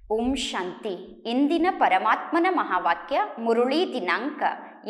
ಓಂ ಶಾಂತಿ. ಇಂದಿನ ಪರಮಾತ್ಮನ ಮಹಾವಾಕ್ಯ ಮುರುಳಿ ದಿನಾಂಕ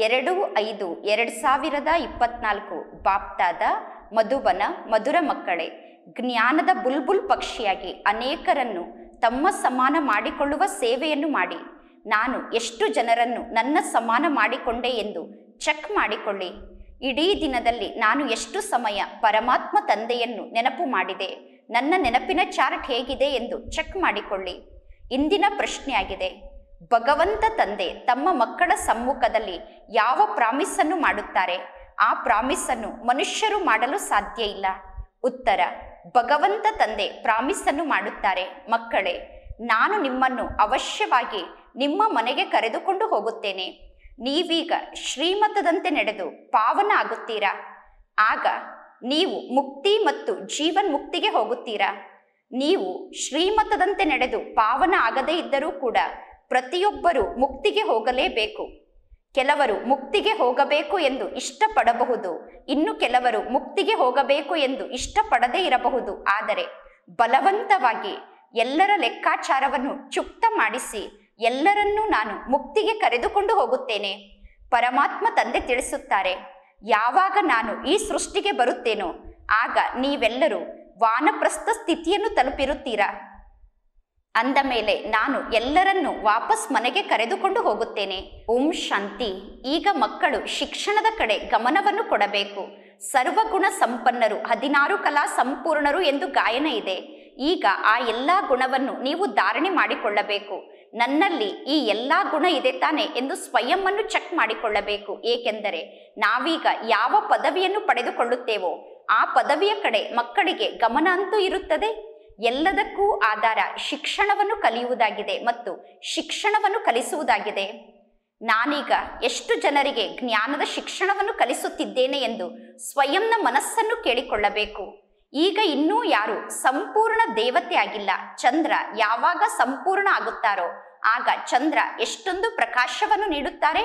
2/5/2024. ಬಾಪ್ತಾದ ಮಧುಬನ. ಮಧುರ ಮಕ್ಕಳೇ, ಜ್ಞಾನದ ಬುಲ್ಬುಲ್ ಪಕ್ಷಿಯಾಗಿ ಅನೇಕರನ್ನು ತಮ್ಮ ಸಮಾನ ಮಾಡಿಕೊಳ್ಳುವ ಸೇವೆಯನ್ನು ಮಾಡಿ. ನಾನು ಎಷ್ಟು ಜನರನ್ನು ನನ್ನ ಸಮಾನ ಮಾಡಿಕೊಂಡೆ ಎಂದು ಚೆಕ್ ಮಾಡಿಕೊಳ್ಳಿ. ಇಡೀ ದಿನದಲ್ಲಿ ನಾನು ಎಷ್ಟು ಸಮಯ ಪರಮಾತ್ಮ ತಂದೆಯನ್ನು ನೆನಪು ಮಾಡಿದೆ, ನನ್ನ ನೆನಪಿನ ಚಾರ್ಟ್ ಹೇಗಿದೆ ಎಂದು ಚೆಕ್ ಮಾಡಿಕೊಳ್ಳಿ. ಇಂದಿನ ಪ್ರಶ್ನೆಯಾಗಿದೆ, ಭಗವಂತ ತಂದೆ ತಮ್ಮ ಮಕ್ಕಳ ಸಮ್ಮುಖದಲ್ಲಿ ಯಾವ ಪ್ರಾಮಿಸನ್ನು ಮಾಡುತ್ತಾರೆ? ಆ ಪ್ರಾಮಿಸನ್ನು ಮನುಷ್ಯರು ಮಾಡಲು ಸಾಧ್ಯ ಇಲ್ಲ. ಉತ್ತರ, ಭಗವಂತ ತಂದೆ ಪ್ರಾಮಿಸನ್ನು ಮಾಡುತ್ತಾರೆ. ಮಕ್ಕಳೇ, ನಾನು ನಿಮ್ಮನ್ನು ಅವಶ್ಯವಾಗಿ ನಿಮ್ಮ ಮನೆಗೆ ಕರೆದುಕೊಂಡು ಹೋಗುತ್ತೇನೆ. ನೀವೀಗ ಶ್ರೀಮತದಂತೆ ನಡೆದು ಪಾವನ ಆಗುತ್ತೀರಾ. ಆಗ ನೀವು ಮುಕ್ತಿ ಮತ್ತು ಜೀವನ್ ಮುಕ್ತಿಗೆ ಹೋಗುತ್ತೀರಾ. ನೀವು ಶ್ರೀಮತದಂತೆ ನಡೆದು ಪಾವನ ಆಗದೇ ಇದ್ದರೂ ಕೂಡ ಪ್ರತಿಯೊಬ್ಬರೂ ಮುಕ್ತಿಗೆ ಹೋಗಲೇಬೇಕು. ಕೆಲವರು ಮುಕ್ತಿಗೆ ಹೋಗಬೇಕು ಎಂದು ಇಷ್ಟಪಡಬಹುದು, ಇನ್ನು ಕೆಲವರು ಮುಕ್ತಿಗೆ ಹೋಗಬೇಕು ಎಂದು ಇಷ್ಟಪಡದೇ ಇರಬಹುದು. ಆದರೆ ಬಲವಂತವಾಗಿ ಎಲ್ಲರ ಲೆಕ್ಕಾಚಾರವನ್ನು ಚುಕ್ತ ಮಾಡಿಸಿ ಎಲ್ಲರನ್ನೂ ನಾನು ಮುಕ್ತಿಗೆ ಕರೆದುಕೊಂಡು ಹೋಗುತ್ತೇನೆ. ಪರಮಾತ್ಮ ತಂದೆ ತಿಳಿಸುತ್ತಾರೆ, ಯಾವಾಗ ನಾನು ಈ ಸೃಷ್ಟಿಗೆ ಬರುತ್ತೇನೋ ಆಗ ನೀವೆಲ್ಲರೂ ವಾನಪ್ರಸ್ಥ ಸ್ಥಿತಿಯನ್ನು ತಲುಪಿರುತ್ತೀರಾ. ಅಂದ ಮೇಲೆ ನಾನು ಎಲ್ಲರನ್ನೂ ವಾಪಸ್ ಮನೆಗೆ ಕರೆದುಕೊಂಡು ಹೋಗುತ್ತೇನೆ. ಓಂ ಶಾಂತಿ. ಈಗ ಮಕ್ಕಳು ಶಿಕ್ಷಣದ ಕಡೆ ಗಮನವನ್ನು ಕೊಡಬೇಕು. ಸರ್ವಗುಣ ಸಂಪನ್ನರು 16 ಕಲಾ ಸಂಪೂರ್ಣರು ಎಂದು ಗಾಯನ ಇದೆ. ಈಗ ಆ ಎಲ್ಲ ಗುಣವನ್ನು ನೀವು ಧಾರಣೆ ಮಾಡಿಕೊಳ್ಳಬೇಕು. ನನ್ನಲ್ಲಿ ಈ ಎಲ್ಲ ಗುಣ ಇದೆ ತಾನೆ ಎಂದು ಸ್ವಯಂವನ್ನು ಚೆಕ್ ಮಾಡಿಕೊಳ್ಳಬೇಕು. ಏಕೆಂದರೆ ನಾವೀಗ ಯಾವ ಪದವಿಯನ್ನು ಪಡೆದುಕೊಳ್ಳುತ್ತೇವೋ ಆ ಪದವಿಯ ಕಡೆ ಮಕ್ಕಳಿಗೆ ಗಮನ ಅಂತೂ ಇರುತ್ತದೆ. ಎಲ್ಲದಕ್ಕೂ ಆಧಾರ ಶಿಕ್ಷಣವನ್ನು ಕಲಿಯುವುದಾಗಿದೆ ಮತ್ತು ಶಿಕ್ಷಣವನ್ನು ಕಲಿಸುವುದಾಗಿದೆ. ನಾನೀಗ ಎಷ್ಟು ಜನರಿಗೆ ಜ್ಞಾನದ ಶಿಕ್ಷಣವನ್ನು ಕಲಿಸುತ್ತಿದ್ದೇನೆ ಎಂದು ಸ್ವಯಂನ ಮನಸ್ಸನ್ನು ಕೇಳಿಕೊಳ್ಳಬೇಕು. ಈಗ ಇನ್ನೂ ಯಾರು ಸಂಪೂರ್ಣ ದೇವತೆ ಆಗಿಲ್ಲ. ಚಂದ್ರ ಯಾವಾಗ ಸಂಪೂರ್ಣ ಆಗುತ್ತಾರೋ ಆಗ ಚಂದ್ರ ಎಷ್ಟೊಂದು ಪ್ರಕಾಶವನ್ನು ನೀಡುತ್ತಾರೆ.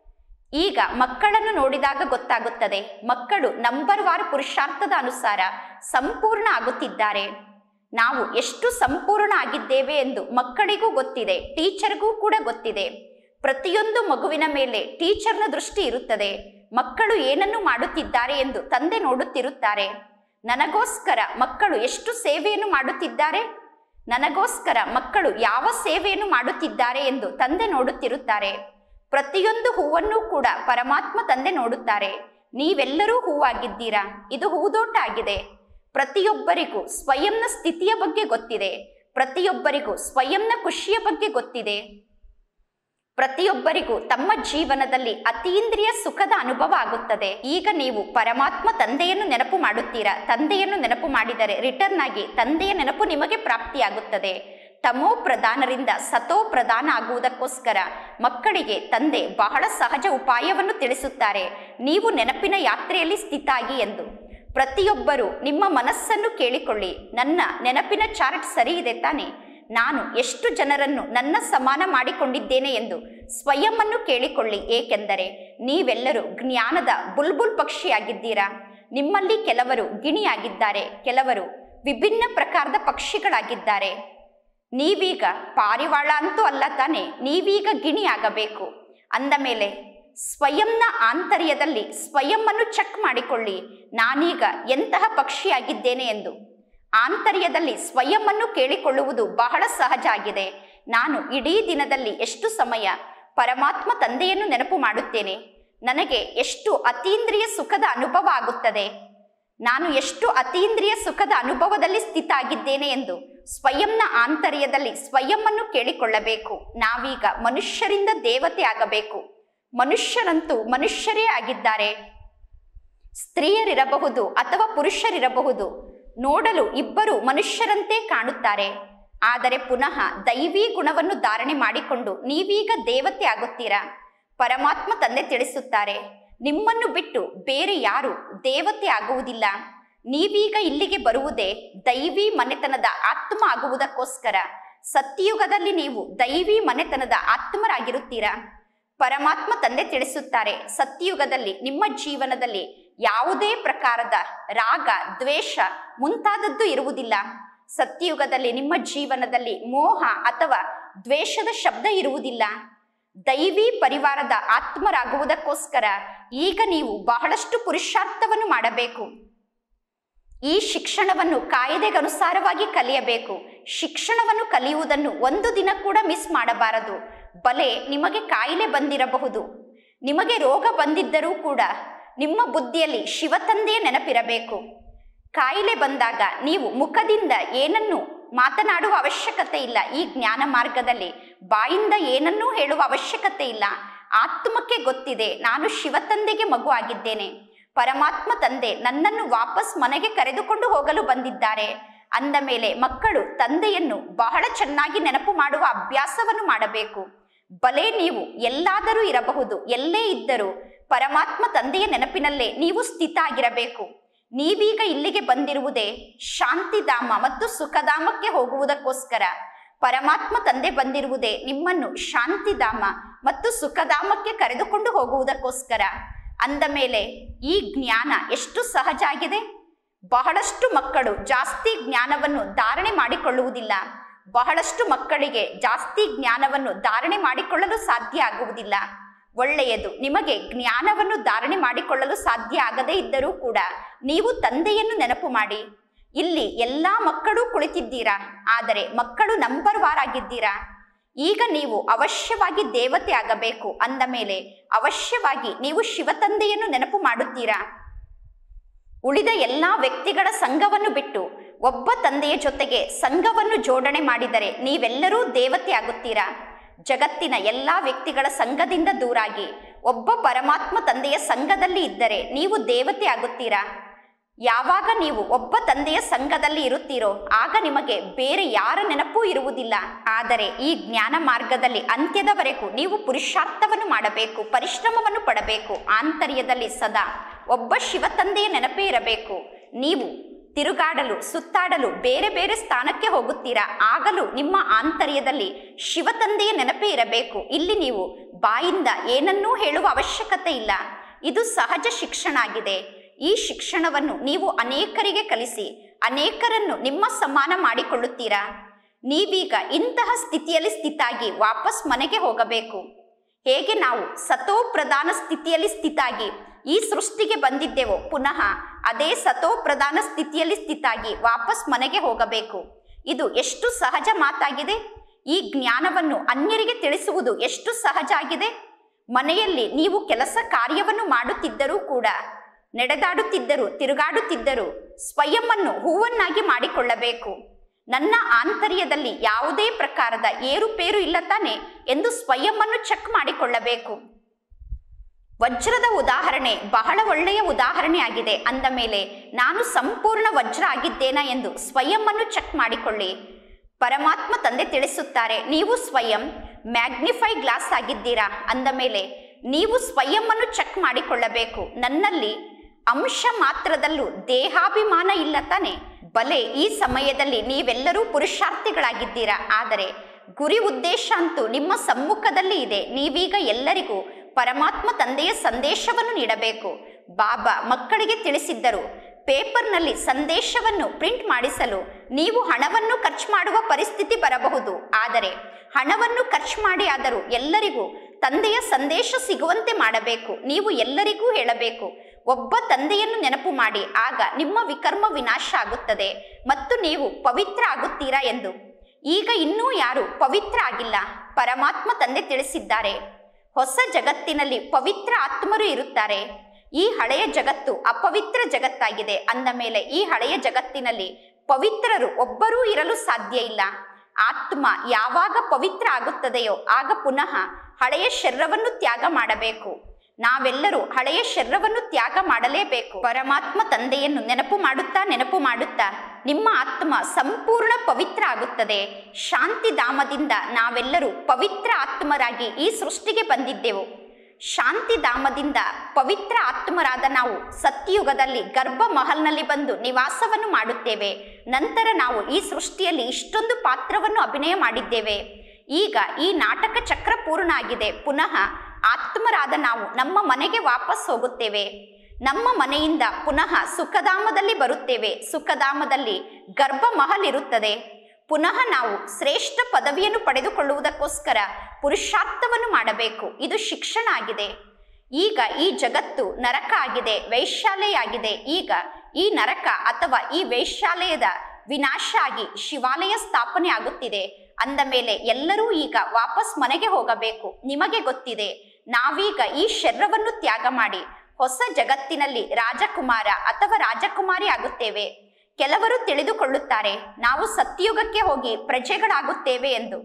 ಈಗ ಮಕ್ಕಳನ್ನು ನೋಡಿದಾಗ ಗೊತ್ತಾಗುತ್ತದೆ, ಮಕ್ಕಳು ನಂಬರ್ ವಾರ್ ಪುರುಷಾರ್ಥದ ಅನುಸಾರ ಸಂಪೂರ್ಣ ಆಗುತ್ತಿದ್ದಾರೆ. ನಾವು ಎಷ್ಟು ಸಂಪೂರ್ಣ ಆಗಿದ್ದೇವೆ ಎಂದು ಮಕ್ಕಳಿಗೂ ಗೊತ್ತಿದೆ, ಟೀಚರ್ಗೂ ಕೂಡ ಗೊತ್ತಿದೆ. ಪ್ರತಿಯೊಂದು ಮಗುವಿನ ಮೇಲೆ ಟೀಚರ್ನ ದೃಷ್ಟಿ ಇರುತ್ತದೆ. ಮಕ್ಕಳು ಏನನ್ನು ಮಾಡುತ್ತಿದ್ದಾರೆ ಎಂದು ತಂದೆ ನೋಡುತ್ತಿರುತ್ತಾರೆ. ನನಗೋಸ್ಕರ ಮಕ್ಕಳು ಎಷ್ಟು ಸೇವೆಯನ್ನು ಮಾಡುತ್ತಿದ್ದಾರೆ, ನನಗೋಸ್ಕರ ಮಕ್ಕಳು ಯಾವ ಸೇವೆಯನ್ನು ಮಾಡುತ್ತಿದ್ದಾರೆ ಎಂದು ತಂದೆ ನೋಡುತ್ತಿರುತ್ತಾರೆ. ಪ್ರತಿಯೊಂದು ಹೂವನ್ನು ಕೂಡ ಪರಮಾತ್ಮ ತಂದೆ ನೋಡುತ್ತಾರೆ. ನೀವೆಲ್ಲರೂ ಹೂವಾಗಿದ್ದೀರಾ. ಇದು ಹೂದೋಟ ಆಗಿದೆ. ಪ್ರತಿಯೊಬ್ಬರಿಗೂ ಸ್ವಯಂನ ಸ್ಥಿತಿಯ ಬಗ್ಗೆ ಗೊತ್ತಿದೆ. ಪ್ರತಿಯೊಬ್ಬರಿಗೂ ಸ್ವಯಂನ ಖುಷಿಯ ಬಗ್ಗೆ ಗೊತ್ತಿದೆ. ಪ್ರತಿಯೊಬ್ಬರಿಗೂ ತಮ್ಮ ಜೀವನದಲ್ಲಿ ಅತೀಂದ್ರಿಯ ಸುಖದ ಅನುಭವ ಆಗುತ್ತದೆ. ಈಗ ನೀವು ಪರಮಾತ್ಮ ತಂದೆಯನ್ನು ನೆನಪು ಮಾಡುತ್ತೀರಾ. ತಂದೆಯನ್ನು ನೆನಪು ಮಾಡಿದರೆ ರಿಟರ್ನ್ ಆಗಿ ತಂದೆಯ ನೆನಪು ನಿಮಗೆ ಪ್ರಾಪ್ತಿಯಾಗುತ್ತದೆ. ತಮೋ ಪ್ರಧಾನರಿಂದ ಸತೋ ಪ್ರಧಾನ ಆಗುವುದಕ್ಕೋಸ್ಕರ ಮಕ್ಕಳಿಗೆ ತಂದೆ ಬಹಳ ಸಹಜ ಉಪಾಯವನ್ನು ತಿಳಿಸುತ್ತಾರೆ. ನೀವು ನೆನಪಿನ ಯಾತ್ರೆಯಲ್ಲಿ ಸ್ಥಿತಾಗಿ ಎಂದು. ಪ್ರತಿಯೊಬ್ಬರೂ ನಿಮ್ಮ ಮನಸ್ಸನ್ನು ಕೇಳಿಕೊಳ್ಳಿ, ನನ್ನ ನೆನಪಿನ ಚಾರ್ಟ್ ಸರಿ ಇದೆ ತಾನೆ? ನಾನು ಎಷ್ಟು ಜನರನ್ನು ನನ್ನ ಸಮಾನ ಮಾಡಿಕೊಂಡಿದ್ದೇನೆ ಎಂದು ಸ್ವಯಂವನ್ನು ಕೇಳಿಕೊಳ್ಳಿ. ಏಕೆಂದರೆ ನೀವೆಲ್ಲರೂ ಜ್ಞಾನದ ಬುಲ್ಬುಲ್ ಪಕ್ಷಿಯಾಗಿದ್ದೀರಾ. ನಿಮ್ಮಲ್ಲಿ ಕೆಲವರು ಗಿಣಿಯಾಗಿದ್ದಾರೆ, ಕೆಲವರು ವಿಭಿನ್ನ ಪ್ರಕಾರದ ಪಕ್ಷಿಗಳಾಗಿದ್ದಾರೆ. ನೀವೀಗ ಪಾರಿವಾಳ ಅಂತೂ ಅಲ್ಲ ತಾನೆ, ನೀವೀಗ ಗಿಣಿಯಾಗಬೇಕು. ಅಂದ ಮೇಲೆ ಸ್ವಯಂನ ಆಂತರ್ಯದಲ್ಲಿ ಸ್ವಯಂವನ್ನು ಚೆಕ್ ಮಾಡಿಕೊಳ್ಳಿ, ನಾನೀಗ ಎಂತಹ ಪಕ್ಷಿಯಾಗಿದ್ದೇನೆ ಎಂದು. ಆಂತರ್ಯದಲ್ಲಿ ಸ್ವಯಂವನ್ನು ಕೇಳಿಕೊಳ್ಳುವುದು ಬಹಳ ಸಹಜ ಆಗಿದೆ. ನಾನು ಇಡೀ ದಿನದಲ್ಲಿ ಎಷ್ಟು ಸಮಯ ಪರಮಾತ್ಮ ತಂದೆಯನ್ನು ನೆನಪು ಮಾಡುತ್ತೇನೆ, ನನಗೆ ಎಷ್ಟು ಅತೀಂದ್ರಿಯ ಸುಖದ ಅನುಭವ ಆಗುತ್ತದೆ, ನಾನು ಎಷ್ಟು ಅತೀಂದ್ರಿಯ ಸುಖದ ಅನುಭವದಲ್ಲಿ ಸ್ಥಿತ ಆಗಿದ್ದೇನೆ ಎಂದು ಸ್ವಯಂನ ಆಂತರ್ಯದಲ್ಲಿ ಸ್ವಯಂವನ್ನು ಕೇಳಿಕೊಳ್ಳಬೇಕು. ನಾವೀಗ ಮನುಷ್ಯರಿಂದ ದೇವತೆ ಆಗಬೇಕು. ಮನುಷ್ಯರಂತೂ ಮನುಷ್ಯರೇ ಆಗಿದ್ದಾರೆ. ಸ್ತ್ರೀಯರಿರಬಹುದು ಅಥವಾ ಪುರುಷರಿರಬಹುದು, ನೋಡಲು ಇಬ್ಬರು ಮನುಷ್ಯರಂತೆ ಕಾಣುತ್ತಾರೆ. ಆದರೆ ಪುನಃ ದೈವಿ ಗುಣವನ್ನು ಧಾರಣೆ ಮಾಡಿಕೊಂಡು ನೀವೀಗ ದೇವತೆ ಆಗುತ್ತೀರಾ. ಪರಮಾತ್ಮ ತಂದೆ ತಿಳಿಸುತ್ತಾರೆ, ನಿಮ್ಮನ್ನು ಬಿಟ್ಟು ಬೇರೆ ಯಾರು ದೇವತೆ ಆಗುವುದಿಲ್ಲ. ನೀವೀಗ ಇಲ್ಲಿಗೆ ಬರುವುದೇ ದೈವಿ ಮನೆತನದ ಆತ್ಮ ಆಗುವುದಕ್ಕೋಸ್ಕರ. ಸತ್ಯಯುಗದಲ್ಲಿ ನೀವು ದೈವಿ ಮನೆತನದ ಆತ್ಮರಾಗಿರುತ್ತೀರಾ. ಪರಮಾತ್ಮ ತಂದೆ ತಿಳಿಸುತ್ತಾರೆ, ಸತ್ಯಯುಗದಲ್ಲಿ ನಿಮ್ಮ ಜೀವನದಲ್ಲಿ ಯಾವುದೇ ಪ್ರಕಾರದ ರಾಗ ದ್ವೇಷ ಮುಂತಾದದ್ದು ಇರುವುದಿಲ್ಲ. ಸತ್ಯಯುಗದಲ್ಲಿ ನಿಮ್ಮ ಜೀವನದಲ್ಲಿ ಮೋಹ ಅಥವಾ ದ್ವೇಷದ ಶಬ್ದ ಇರುವುದಿಲ್ಲ. ದೈವಿ ಪರಿವಾರದ ಆತ್ಮರಾಗುವುದಕ್ಕೋಸ್ಕರ ಈಗ ನೀವು ಬಹಳಷ್ಟು ಪುರುಷಾರ್ಥವನ್ನು ಮಾಡಬೇಕು. ಈ ಶಿಕ್ಷಣವನ್ನು ಕಾಯ್ದೆಗನುಸಾರವಾಗಿ ಕಲಿಯಬೇಕು. ಶಿಕ್ಷಣವನ್ನು ಕಲಿಯುವುದನ್ನು ಒಂದು ದಿನ ಕೂಡ ಮಿಸ್ ಮಾಡಬಾರದು. ಬಲೆ ನಿಮಗೆ ಕಾಯಿಲೆ ಬಂದಿರಬಹುದು, ನಿಮಗೆ ರೋಗ ಬಂದಿದ್ದರೂ ಕೂಡ ನಿಮ್ಮ ಬುದ್ಧಿಯಲ್ಲಿ ಶಿವತಂದೆಯ ನೆನಪಿರಬೇಕು. ಕಾಯಿಲೆ ಬಂದಾಗ ನೀವು ಮುಖದಿಂದ ಏನನ್ನು ಮಾತನಾಡುವ ಅವಶ್ಯಕತೆ ಇಲ್ಲ. ಈ ಜ್ಞಾನ ಮಾರ್ಗದಲ್ಲಿ ಬಾಯಿಂದ ಏನನ್ನೂ ಹೇಳುವ ಅವಶ್ಯಕತೆ ಇಲ್ಲ. ಆತ್ಮಕ್ಕೆ ಗೊತ್ತಿದೆ, ನಾನು ಶಿವತಂದೆಗೆ ಮಗು ಆಗಿದ್ದೇನೆ. ಪರಮಾತ್ಮ ತಂದೆ ನನ್ನನ್ನು ವಾಪಸ್ ಮನೆಗೆ ಕರೆದುಕೊಂಡು ಹೋಗಲು ಬಂದಿದ್ದಾರೆ. ಅಂದ ಮೇಲೆ ಮಕ್ಕಳು ತಂದೆಯನ್ನು ಬಹಳ ಚೆನ್ನಾಗಿ ನೆನಪು ಮಾಡುವ ಅಭ್ಯಾಸವನ್ನು ಮಾಡಬೇಕು. ಬಲೆ ನೀವು ಎಲ್ಲಾದರೂ ಇರಬಹುದು, ಎಲ್ಲೇ ಇದ್ದರೂ ಪರಮಾತ್ಮ ತಂದೆಯ ನೆನಪಿನಲ್ಲೇ ನೀವು ಸ್ಥಿತ ಆಗಿರಬೇಕು. ನೀವೀಗ ಇಲ್ಲಿಗೆ ಬಂದಿರುವುದೇ ಶಾಂತಿಧಾಮ ಮತ್ತು ಸುಖಧಾಮಕ್ಕೆ ಹೋಗುವುದಕ್ಕೋಸ್ಕರ. ಪರಮಾತ್ಮ ತಂದೆ ಬಂದಿರುವುದೇ ನಿಮ್ಮನ್ನು ಶಾಂತಿಧಾಮ ಮತ್ತು ಸುಖಧಾಮಕ್ಕೆ ಕರೆದುಕೊಂಡು ಹೋಗುವುದಕ್ಕೋಸ್ಕರ. ಅಂದ ಮೇಲೆ ಈ ಜ್ಞಾನ ಎಷ್ಟು ಸಹಜ ಆಗಿದೆ. ಬಹಳಷ್ಟು ಮಕ್ಕಳು ಜಾಸ್ತಿ ಜ್ಞಾನವನ್ನು ಧಾರಣೆ ಮಾಡಿಕೊಳ್ಳುವುದಿಲ್ಲ. ಬಹಳಷ್ಟು ಮಕ್ಕಳಿಗೆ ಜಾಸ್ತಿ ಜ್ಞಾನವನ್ನು ಧಾರಣೆ ಮಾಡಿಕೊಳ್ಳಲು ಸಾಧ್ಯ ಆಗುವುದಿಲ್ಲ. ಒಳ್ಳೆಯದು, ನಿಮಗೆ ಜ್ಞಾನವನ್ನು ಧಾರಣೆ ಮಾಡಿಕೊಳ್ಳಲು ಸಾಧ್ಯ ಆಗದೇ ಇದ್ದರೂ ಕೂಡ ನೀವು ತಂದೆಯನ್ನು ನೆನಪು ಮಾಡಿ. ಇಲ್ಲಿ ಎಲ್ಲಾ ಮಕ್ಕಳು ಕುಳಿತಿದ್ದೀರಾ, ಆದರೆ ಮಕ್ಕಳು ನಂಬರ್ ವಾರ್ ಆಗಿದ್ದೀರಾ. ಈಗ ನೀವು ಅವಶ್ಯವಾಗಿ ದೇವತೆ ಆಗಬೇಕು. ಅಂದ ಮೇಲೆ ಅವಶ್ಯವಾಗಿ ನೀವು ಶಿವತಂದೆಯನ್ನು ನೆನಪು ಮಾಡುತ್ತೀರಾ. ಉಳಿದ ಎಲ್ಲಾ ವ್ಯಕ್ತಿಗಳ ಸಂಘವನ್ನು ಬಿಟ್ಟು ಒಬ್ಬ ತಂದೆಯ ಜೊತೆಗೆ ಸಂಘವನ್ನು ಜೋಡಣೆ ಮಾಡಿದರೆ ನೀವೆಲ್ಲರೂ ದೇವತೆ ಆಗುತ್ತೀರಾ. ಜಗತ್ತಿನ ಎಲ್ಲಾ ವ್ಯಕ್ತಿಗಳ ಸಂಘದಿಂದ ದೂರಾಗಿ ಒಬ್ಬ ಪರಮಾತ್ಮ ತಂದೆಯ ಸಂಘದಲ್ಲಿ ಇದ್ದರೆ ನೀವು ದೇವತೆ ಆಗುತ್ತೀರಾ. ಯಾವಾಗ ನೀವು ಒಬ್ಬ ತಂದೆಯ ಸಂಘದಲ್ಲಿ ಇರುತ್ತೀರೋ ಆಗ ನಿಮಗೆ ಬೇರೆ ಯಾರ ನೆನಪೂ ಇರುವುದಿಲ್ಲ. ಆದರೆ ಈ ಜ್ಞಾನ ಮಾರ್ಗದಲ್ಲಿ ಅಂತ್ಯದವರೆಗೂ ನೀವು ಪುರುಷಾರ್ಥವನ್ನು ಮಾಡಬೇಕು, ಪರಿಶ್ರಮವನ್ನು ಪಡಬೇಕು. ಆಂತರ್ಯದಲ್ಲಿ ಸದಾ ಒಬ್ಬ ಶಿವತಂದೆಯ ನೆನಪೇ ಇರಬೇಕು. ನೀವು ತಿರುಗಾಡಲು ಸುತ್ತಾಡಲು ಬೇರೆ ಬೇರೆ ಸ್ಥಾನಕ್ಕೆ ಹೋಗುತ್ತೀರಾ, ಆಗಲೂ ನಿಮ್ಮ ಆಂತರ್ಯದಲ್ಲಿ ಶಿವತಂದೆಯ ನೆನಪೇ ಇರಬೇಕು. ಇಲ್ಲಿ ನೀವು ಬಾಯಿಂದ ಏನನ್ನೂ ಹೇಳುವ ಅವಶ್ಯಕತೆ ಇಲ್ಲ. ಇದು ಸಹಜ ಶಿಕ್ಷಣ ಆಗಿದೆ. ಈ ಶಿಕ್ಷಣವನ್ನು ನೀವು ಅನೇಕರಿಗೆ ಕಲಿಸಿ ಅನೇಕರನ್ನು ನಿಮ್ಮ ಸಮಾನ ಮಾಡಿಕೊಳ್ಳುತ್ತೀರಾ. ನೀವೀಗ ಇಂತಹ ಸ್ಥಿತಿಯಲ್ಲಿ ಸ್ಥಿತಾಗಿ ವಾಪಸ್ ಮನೆಗೆ ಹೋಗಬೇಕು. ಹೇಗೆ ನಾವು ಸತೋ ಪ್ರಧಾನ ಸ್ಥಿತಿಯಲ್ಲಿ ಸ್ಥಿತಾಗಿ ಈ ಸೃಷ್ಟಿಗೆ ಬಂದಿದ್ದೆವೋ ಪುನಃ ಅದೇ ಸತೋ ಪ್ರಧಾನ ಸ್ಥಿತಿಯಲ್ಲಿ ಸ್ಥಿತಾಗಿ ವಾಪಸ್ ಮನೆಗೆ ಹೋಗಬೇಕು. ಇದು ಎಷ್ಟು ಸಹಜ ಮಾತಾಗಿದೆ. ಈ ಜ್ಞಾನವನ್ನು ಅನ್ಯರಿಗೆ ತಿಳಿಸುವುದು ಎಷ್ಟು ಸಹಜ ಆಗಿದೆ. ಮನೆಯಲ್ಲಿ ನೀವು ಕೆಲಸ ಕಾರ್ಯವನ್ನು ಮಾಡುತ್ತಿದ್ದರೂ ಕೂಡ, ನಡೆದಾಡುತ್ತಿದ್ದರು ತಿರುಗಾಡುತ್ತಿದ್ದರು ಸ್ವಯಂವನ್ನು ಹೂವನ್ನಾಗಿ ಮಾಡಿಕೊಳ್ಳಬೇಕು. ನನ್ನ ಆಂತರ್ಯದಲ್ಲಿ ಯಾವುದೇ ಪ್ರಕಾರದ ಏರುಪೇರು ಇಲ್ಲ ತಾನೆ ಎಂದು ಸ್ವಯಂವನ್ನು ಚೆಕ್ ಮಾಡಿಕೊಳ್ಳಬೇಕು. ವಜ್ರದ ಉದಾಹರಣೆ ಬಹಳ ಒಳ್ಳೆಯ ಉದಾಹರಣೆ ಆಗಿದೆ. ಅಂದ ಮೇಲೆ ನಾನು ಸಂಪೂರ್ಣ ವಜ್ರ ಆಗಿದ್ದೇನಾ ಎಂದು ಸ್ವಯಂವನ್ನು ಚೆಕ್ ಮಾಡಿಕೊಳ್ಳಿ. ಪರಮಾತ್ಮ ತಂದೆ ತಿಳಿಸುತ್ತಾರೆ, ನೀವು ಸ್ವಯಂ ಮ್ಯಾಗ್ನಿಫೈ ಗ್ಲಾಸ್ ಆಗಿದ್ದೀರಾ. ಅಂದ ಮೇಲೆ ನೀವು ಸ್ವಯಂವನ್ನು ಚೆಕ್ ಮಾಡಿಕೊಳ್ಳಬೇಕು. ನನ್ನಲ್ಲಿ ಅಂಶ ಮಾತ್ರದಲ್ಲೂ ದೇಹಾಭಿಮಾನ ಇಲ್ಲ ತಾನೆ. ಬಲೆ ಈ ಸಮಯದಲ್ಲಿ ನೀವೆಲ್ಲರೂ ಪುರುಷಾರ್ಥಿಗಳಾಗಿದ್ದೀರಾ, ಆದರೆ ಗುರಿ ಉದ್ದೇಶ ಅಂತೂ ನಿಮ್ಮ ಸಮ್ಮುಖದಲ್ಲಿ ಇದೆ. ನೀವೀಗ ಎಲ್ಲರಿಗೂ ಪರಮಾತ್ಮ ತಂದೆಯ ಸಂದೇಶವನ್ನು ನೀಡಬೇಕು. ಬಾಬಾ ಮಕ್ಕಳಿಗೆ ತಿಳಿಸಿದ್ದರು, ಪೇಪರ್ನಲ್ಲಿ ಸಂದೇಶವನ್ನು ಪ್ರಿಂಟ್ ಮಾಡಿಸಲು ನೀವು ಹಣವನ್ನು ಖರ್ಚು ಮಾಡುವ ಪರಿಸ್ಥಿತಿ ಬರಬಹುದು. ಆದರೆ ಹಣವನ್ನು ಖರ್ಚು ಮಾಡಿ ಆದರೂ ಎಲ್ಲರಿಗೂ ತಂದೆಯ ಸಂದೇಶ ಸಿಗುವಂತೆ ಮಾಡಬೇಕು. ನೀವು ಎಲ್ಲರಿಗೂ ಹೇಳಬೇಕು, ಒಬ್ಬ ತಂದೆಯನ್ನು ನೆನಪು ಮಾಡಿ, ಆಗ ನಿಮ್ಮ ವಿಕರ್ಮ ವಿನಾಶ ಆಗುತ್ತದೆ ಮತ್ತು ನೀವು ಪವಿತ್ರ ಆಗುತ್ತೀರಾ ಎಂದು. ಈಗ ಇನ್ನೂ ಯಾರು ಪವಿತ್ರ ಆಗಿಲ್ಲ. ಪರಮಾತ್ಮ ತಂದೆ ತಿಳಿಸಿದ್ದಾರೆ, ಹೊಸ ಜಗತ್ತಿನಲ್ಲಿ ಪವಿತ್ರ ಆತ್ಮರು ಇರುತ್ತಾರೆ. ಈ ಹಳೆಯ ಜಗತ್ತು ಅಪವಿತ್ರ ಜಗತ್ತಾಗಿದೆ. ಅಂದ ಮೇಲೆ ಈ ಹಳೆಯ ಜಗತ್ತಿನಲ್ಲಿ ಪವಿತ್ರರು ಒಬ್ಬರೂ ಇರಲು ಸಾಧ್ಯ ಇಲ್ಲ. ಆತ್ಮ ಯಾವಾಗ ಪವಿತ್ರ ಆಗುತ್ತದೆಯೋ ಆಗ ಪುನಃ ಹಳೆಯ ಶರೀರವನ್ನು ತ್ಯಾಗ ಮಾಡಬೇಕು. ನಾವೆಲ್ಲರೂ ಹಳೆಯ ಶರೀರವನ್ನು ತ್ಯಾಗ ಮಾಡಲೇಬೇಕು. ಪರಮಾತ್ಮ ತಂದೆಯನ್ನು ನೆನಪು ಮಾಡುತ್ತಾ ನಿಮ್ಮ ಆತ್ಮ ಸಂಪೂರ್ಣ ಪವಿತ್ರ ಆಗುತ್ತದೆ. ಶಾಂತಿಧಾಮದಿಂದ ನಾವೆಲ್ಲರೂ ಪವಿತ್ರ ಆತ್ಮರಾಗಿ ಈ ಸೃಷ್ಟಿಗೆ ಬಂದಿದ್ದೆವು. ಶಾಂತಿಧಾಮದಿಂದ ಪವಿತ್ರ ಆತ್ಮರಾದ ನಾವು ಸತ್ಯಯುಗದಲ್ಲಿ ಗರ್ಭ ಮಹಲ್ನಲ್ಲಿ ಬಂದು ನಿವಾಸವನ್ನು ಮಾಡುತ್ತೇವೆ. ನಂತರ ನಾವು ಈ ಸೃಷ್ಟಿಯಲ್ಲಿ ಇಷ್ಟೊಂದು ಪಾತ್ರವನ್ನು ಅಭಿನಯ ಮಾಡಿದ್ದೇವೆ. ಈಗ ಈ ನಾಟಕ ಚಕ್ರ ಪೂರ್ಣ ಆಗಿದೆ. ಪುನಃ ಆತ್ಮರಾದ ನಾವು ನಮ್ಮ ಮನೆಗೆ ವಾಪಸ್ ಹೋಗುತ್ತೇವೆ. ನಮ್ಮ ಮನೆಯಿಂದ ಪುನಃ ಸುಖಧಾಮದಲ್ಲಿ ಬರುತ್ತೇವೆ. ಸುಖಧಾಮದಲ್ಲಿ ಗರ್ಭ ಮಹಲ್ ಇರುತ್ತದೆ. ಪುನಃ ನಾವು ಶ್ರೇಷ್ಠ ಪದವಿಯನ್ನು ಪಡೆದುಕೊಳ್ಳುವುದಕ್ಕೋಸ್ಕರ ಪುರುಷಾರ್ಥವನ್ನು ಮಾಡಬೇಕು. ಇದು ಶಿಕ್ಷಣ ಆಗಿದೆ. ಈಗ ಈ ಜಗತ್ತು ನರಕ ಆಗಿದೆ, ವೈಶ್ಯಾಲಯ ಆಗಿದೆ. ಈಗ ಈ ನರಕ ಅಥವಾ ಈ ವೈಶ್ಯಾಲಯದ ವಿನಾಶ ಆಗಿ ಶಿವಾಲಯ ಸ್ಥಾಪನೆ ಆಗುತ್ತಿದೆ. ಅಂದ ಮೇಲೆ ಎಲ್ಲರೂ ಈಗ ವಾಪಸ್ ಮನೆಗೆ ಹೋಗಬೇಕು. ನಿಮಗೆ ಗೊತ್ತಿದೆ, ನಾವೀಗ ಈ ಶರೀರವನ್ನು ತ್ಯಾಗ ಮಾಡಿ ಹೊಸ ಜಗತ್ತಿನಲ್ಲಿ ರಾಜಕುಮಾರ ಅಥವಾ ರಾಜಕುಮಾರಿ ಆಗುತ್ತೇವೆ. ಕೆಲವರು ತಿಳಿದುಕೊಳ್ಳುತ್ತಾರೆ ನಾವು ಸತ್ಯಯುಗಕ್ಕೆ ಹೋಗಿ ಪ್ರಜೆಗಳಾಗುತ್ತೇವೆ ಎಂದು.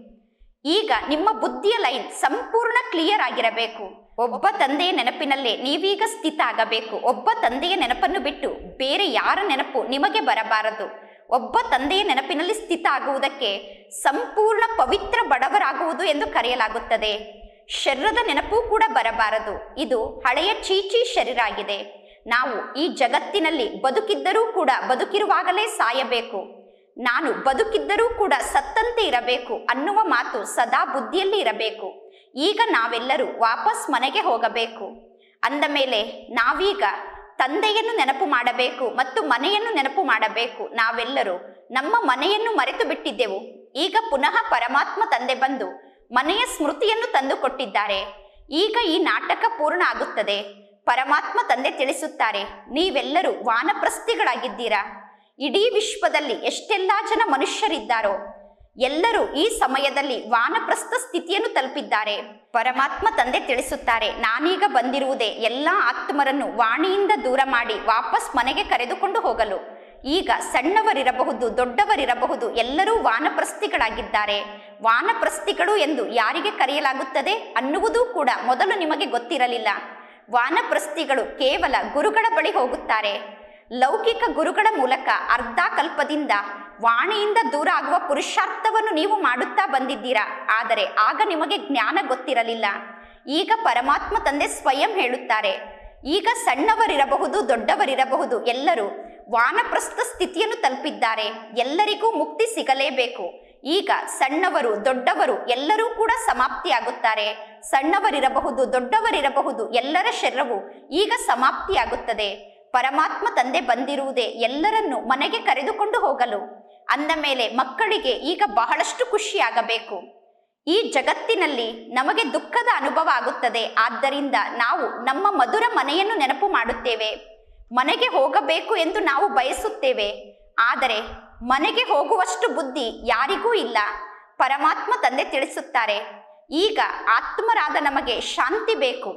ಈಗ ನಿಮ್ಮ ಬುದ್ಧಿಯ ಲೈನ್ ಸಂಪೂರ್ಣ ಕ್ಲಿಯರ್ ಆಗಿರಬೇಕು. ಒಬ್ಬ ತಂದೆಯ ನೆನಪಿನಲ್ಲೇ ನೀವೀಗ ಸ್ಥಿತ ಆಗಬೇಕು. ಒಬ್ಬ ತಂದೆಯ ನೆನಪನ್ನು ಬಿಟ್ಟು ಬೇರೆ ಯಾರ ನೆನಪು ನಿಮಗೆ ಬರಬಾರದು. ಒಬ್ಬ ತಂದೆಯ ನೆನಪಿನಲ್ಲಿ ಸ್ಥಿತ ಆಗುವುದಕ್ಕೆ ಸಂಪೂರ್ಣ ಪವಿತ್ರ ಬಡವರಾಗುವುದು ಎಂದು ಕರೆಯಲಾಗುತ್ತದೆ. ಶರೀರದ ನೆನಪು ಕೂಡ ಬರಬಾರದು. ಇದು ಹಳೆಯ ಚೀಚಿ ಶರೀರ ಆಗಿದೆ. ನಾವು ಈ ಜಗತ್ತಿನಲ್ಲಿ ಬದುಕಿದ್ದರೂ ಕೂಡ ಬದುಕಿರುವಾಗಲೇ ಸಾಯಬೇಕು. ನಾನು ಬದುಕಿದ್ದರೂ ಕೂಡ ಸತ್ತಂತೆ ಇರಬೇಕು ಅನ್ನುವ ಮಾತು ಸದಾ ಬುದ್ಧಿಯಲ್ಲಿ ಇರಬೇಕು. ಈಗ ನಾವೆಲ್ಲರೂ ವಾಪಸ್ ಮನೆಗೆ ಹೋಗಬೇಕು. ಅಂದ ಮೇಲೆ ನಾವೀಗ ತಂದೆಯನ್ನು ನೆನಪು ಮಾಡಬೇಕು ಮತ್ತು ಮನೆಯನ್ನು ನೆನಪು ಮಾಡಬೇಕು. ನಾವೆಲ್ಲರೂ ನಮ್ಮ ಮನೆಯನ್ನು ಮರೆತು ಬಿಟ್ಟಿದ್ದೆವು. ಈಗ ಪುನಃ ಪರಮಾತ್ಮ ತಂದೆ ಬಂದು ಮನೆಯ ಸ್ಮೃತಿಯನ್ನು ತಂದು ಕೊಟ್ಟಿದ್ದಾರೆ. ಈಗ ಈ ನಾಟಕ ಪೂರ್ಣ ಆಗುತ್ತದೆ. ಪರಮಾತ್ಮ ತಂದೆ ತಿಳಿಸುತ್ತಾರೆ, ನೀವೆಲ್ಲರೂ ವಾನಪ್ರಸ್ಥಿಗಳಾಗಿದ್ದೀರಾ. ಇಡೀ ವಿಶ್ವದಲ್ಲಿ ಎಷ್ಟೆಲ್ಲಾ ಜನ ಮನುಷ್ಯರಿದ್ದಾರೋ ಎಲ್ಲರೂ ಈ ಸಮಯದಲ್ಲಿ ವಾನಪ್ರಸ್ಥ ಸ್ಥಿತಿಯನ್ನು ತಲುಪಿದ್ದಾರೆ. ಪರಮಾತ್ಮ ತಂದೆ ತಿಳಿಸುತ್ತಾರೆ, ನಾನೀಗ ಬಂದಿರುವುದೇ ಎಲ್ಲಾ ಆತ್ಮರನ್ನು ವಾಣಿಯಿಂದ ದೂರ ಮಾಡಿ ವಾಪಸ್ ಮನೆಗೆ ಕರೆದುಕೊಂಡು ಹೋಗಲು. ಈಗ ಸಣ್ಣವರಿರಬಹುದು, ದೊಡ್ಡವರಿರಬಹುದು, ಎಲ್ಲರೂ ವಾನಪ್ರಸ್ಥಿಗಳಾಗಿದ್ದಾರೆ. ವಾನಪ್ರಸ್ಥಿಗಳು ಎಂದು ಯಾರಿಗೆ ಕರೆಯಲಾಗುತ್ತದೆ ಅನ್ನುವುದೂ ಕೂಡ ಮೊದಲು ನಿಮಗೆ ಗೊತ್ತಿರಲಿಲ್ಲ. ವಾನಪ್ರಸ್ಥಿಗಳು ಕೇವಲ ಗುರುಗಳ ಬಳಿ ಹೋಗುತ್ತಾರೆ. ಲೌಕಿಕ ಗುರುಗಳ ಮೂಲಕ ಅರ್ಧ ಕಲ್ಪದಿಂದ ವಾಣಿಯಿಂದ ದೂರ ಆಗುವ ಪುರುಷಾರ್ಥವನ್ನು ನೀವು ಮಾಡುತ್ತಾ ಬಂದಿದ್ದೀರಾ. ಆದರೆ ಆಗ ನಿಮಗೆ ಜ್ಞಾನ ಗೊತ್ತಿರಲಿಲ್ಲ. ಈಗ ಪರಮಾತ್ಮ ತಂದೆ ಸ್ವಯಂ ಹೇಳುತ್ತಾರೆ, ಈಗ ಸಣ್ಣವರಿರಬಹುದು, ದೊಡ್ಡವರಿರಬಹುದು, ಎಲ್ಲರೂ ವಾನಪ್ರಸ್ಥ ಸ್ಥಿತಿಯನ್ನು ತಲುಪಿದ್ದಾರೆ. ಎಲ್ಲರಿಗೂ ಮುಕ್ತಿ ಸಿಗಲೇಬೇಕು. ಈಗ ಸಣ್ಣವರು ದೊಡ್ಡವರು ಎಲ್ಲರೂ ಕೂಡ ಸಮಾಪ್ತಿಯಾಗುತ್ತಾರೆ. ಸಣ್ಣವರಿರಬಹುದು, ದೊಡ್ಡವರಿರಬಹುದು, ಎಲ್ಲರ ಶರೀರವು ಈಗ ಸಮಾಪ್ತಿಯಾಗುತ್ತದೆ. ಪರಮಾತ್ಮ ತಂದೆ ಬಂದಿರುವುದೇ ಎಲ್ಲರನ್ನು ಮನೆಗೆ ಕರೆದುಕೊಂಡು ಹೋಗಲು. ಅಂದ ಮೇಲೆ ಮಕ್ಕಳಿಗೆ ಈಗ ಬಹಳಷ್ಟು ಖುಷಿಯಾಗಬೇಕು. ಈ ಜಗತ್ತಿನಲ್ಲಿ ನಮಗೆ ದುಃಖದ ಅನುಭವ ಆಗುತ್ತದೆ. ಆದ್ದರಿಂದ ನಾವು ನಮ್ಮ ಮಧುರ ಮನೆಯನ್ನು ನೆನಪು ಮಾಡುತ್ತೇವೆ. ಮನೆಗೆ ಹೋಗಬೇಕು ಎಂದು ನಾವು ಬಯಸುತ್ತೇವೆ. ಆದರೆ ಮನೆಗೆ ಹೋಗುವಷ್ಟು ಬುದ್ಧಿ ಯಾರಿಗೂ ಇಲ್ಲ. ಪರಮಾತ್ಮ ತಂದೆ ತಿಳಿಸುತ್ತಾರೆ, ಈಗ ಆತ್ಮರಾದ ನಮಗೆ ಶಾಂತಿ ಬೇಕು.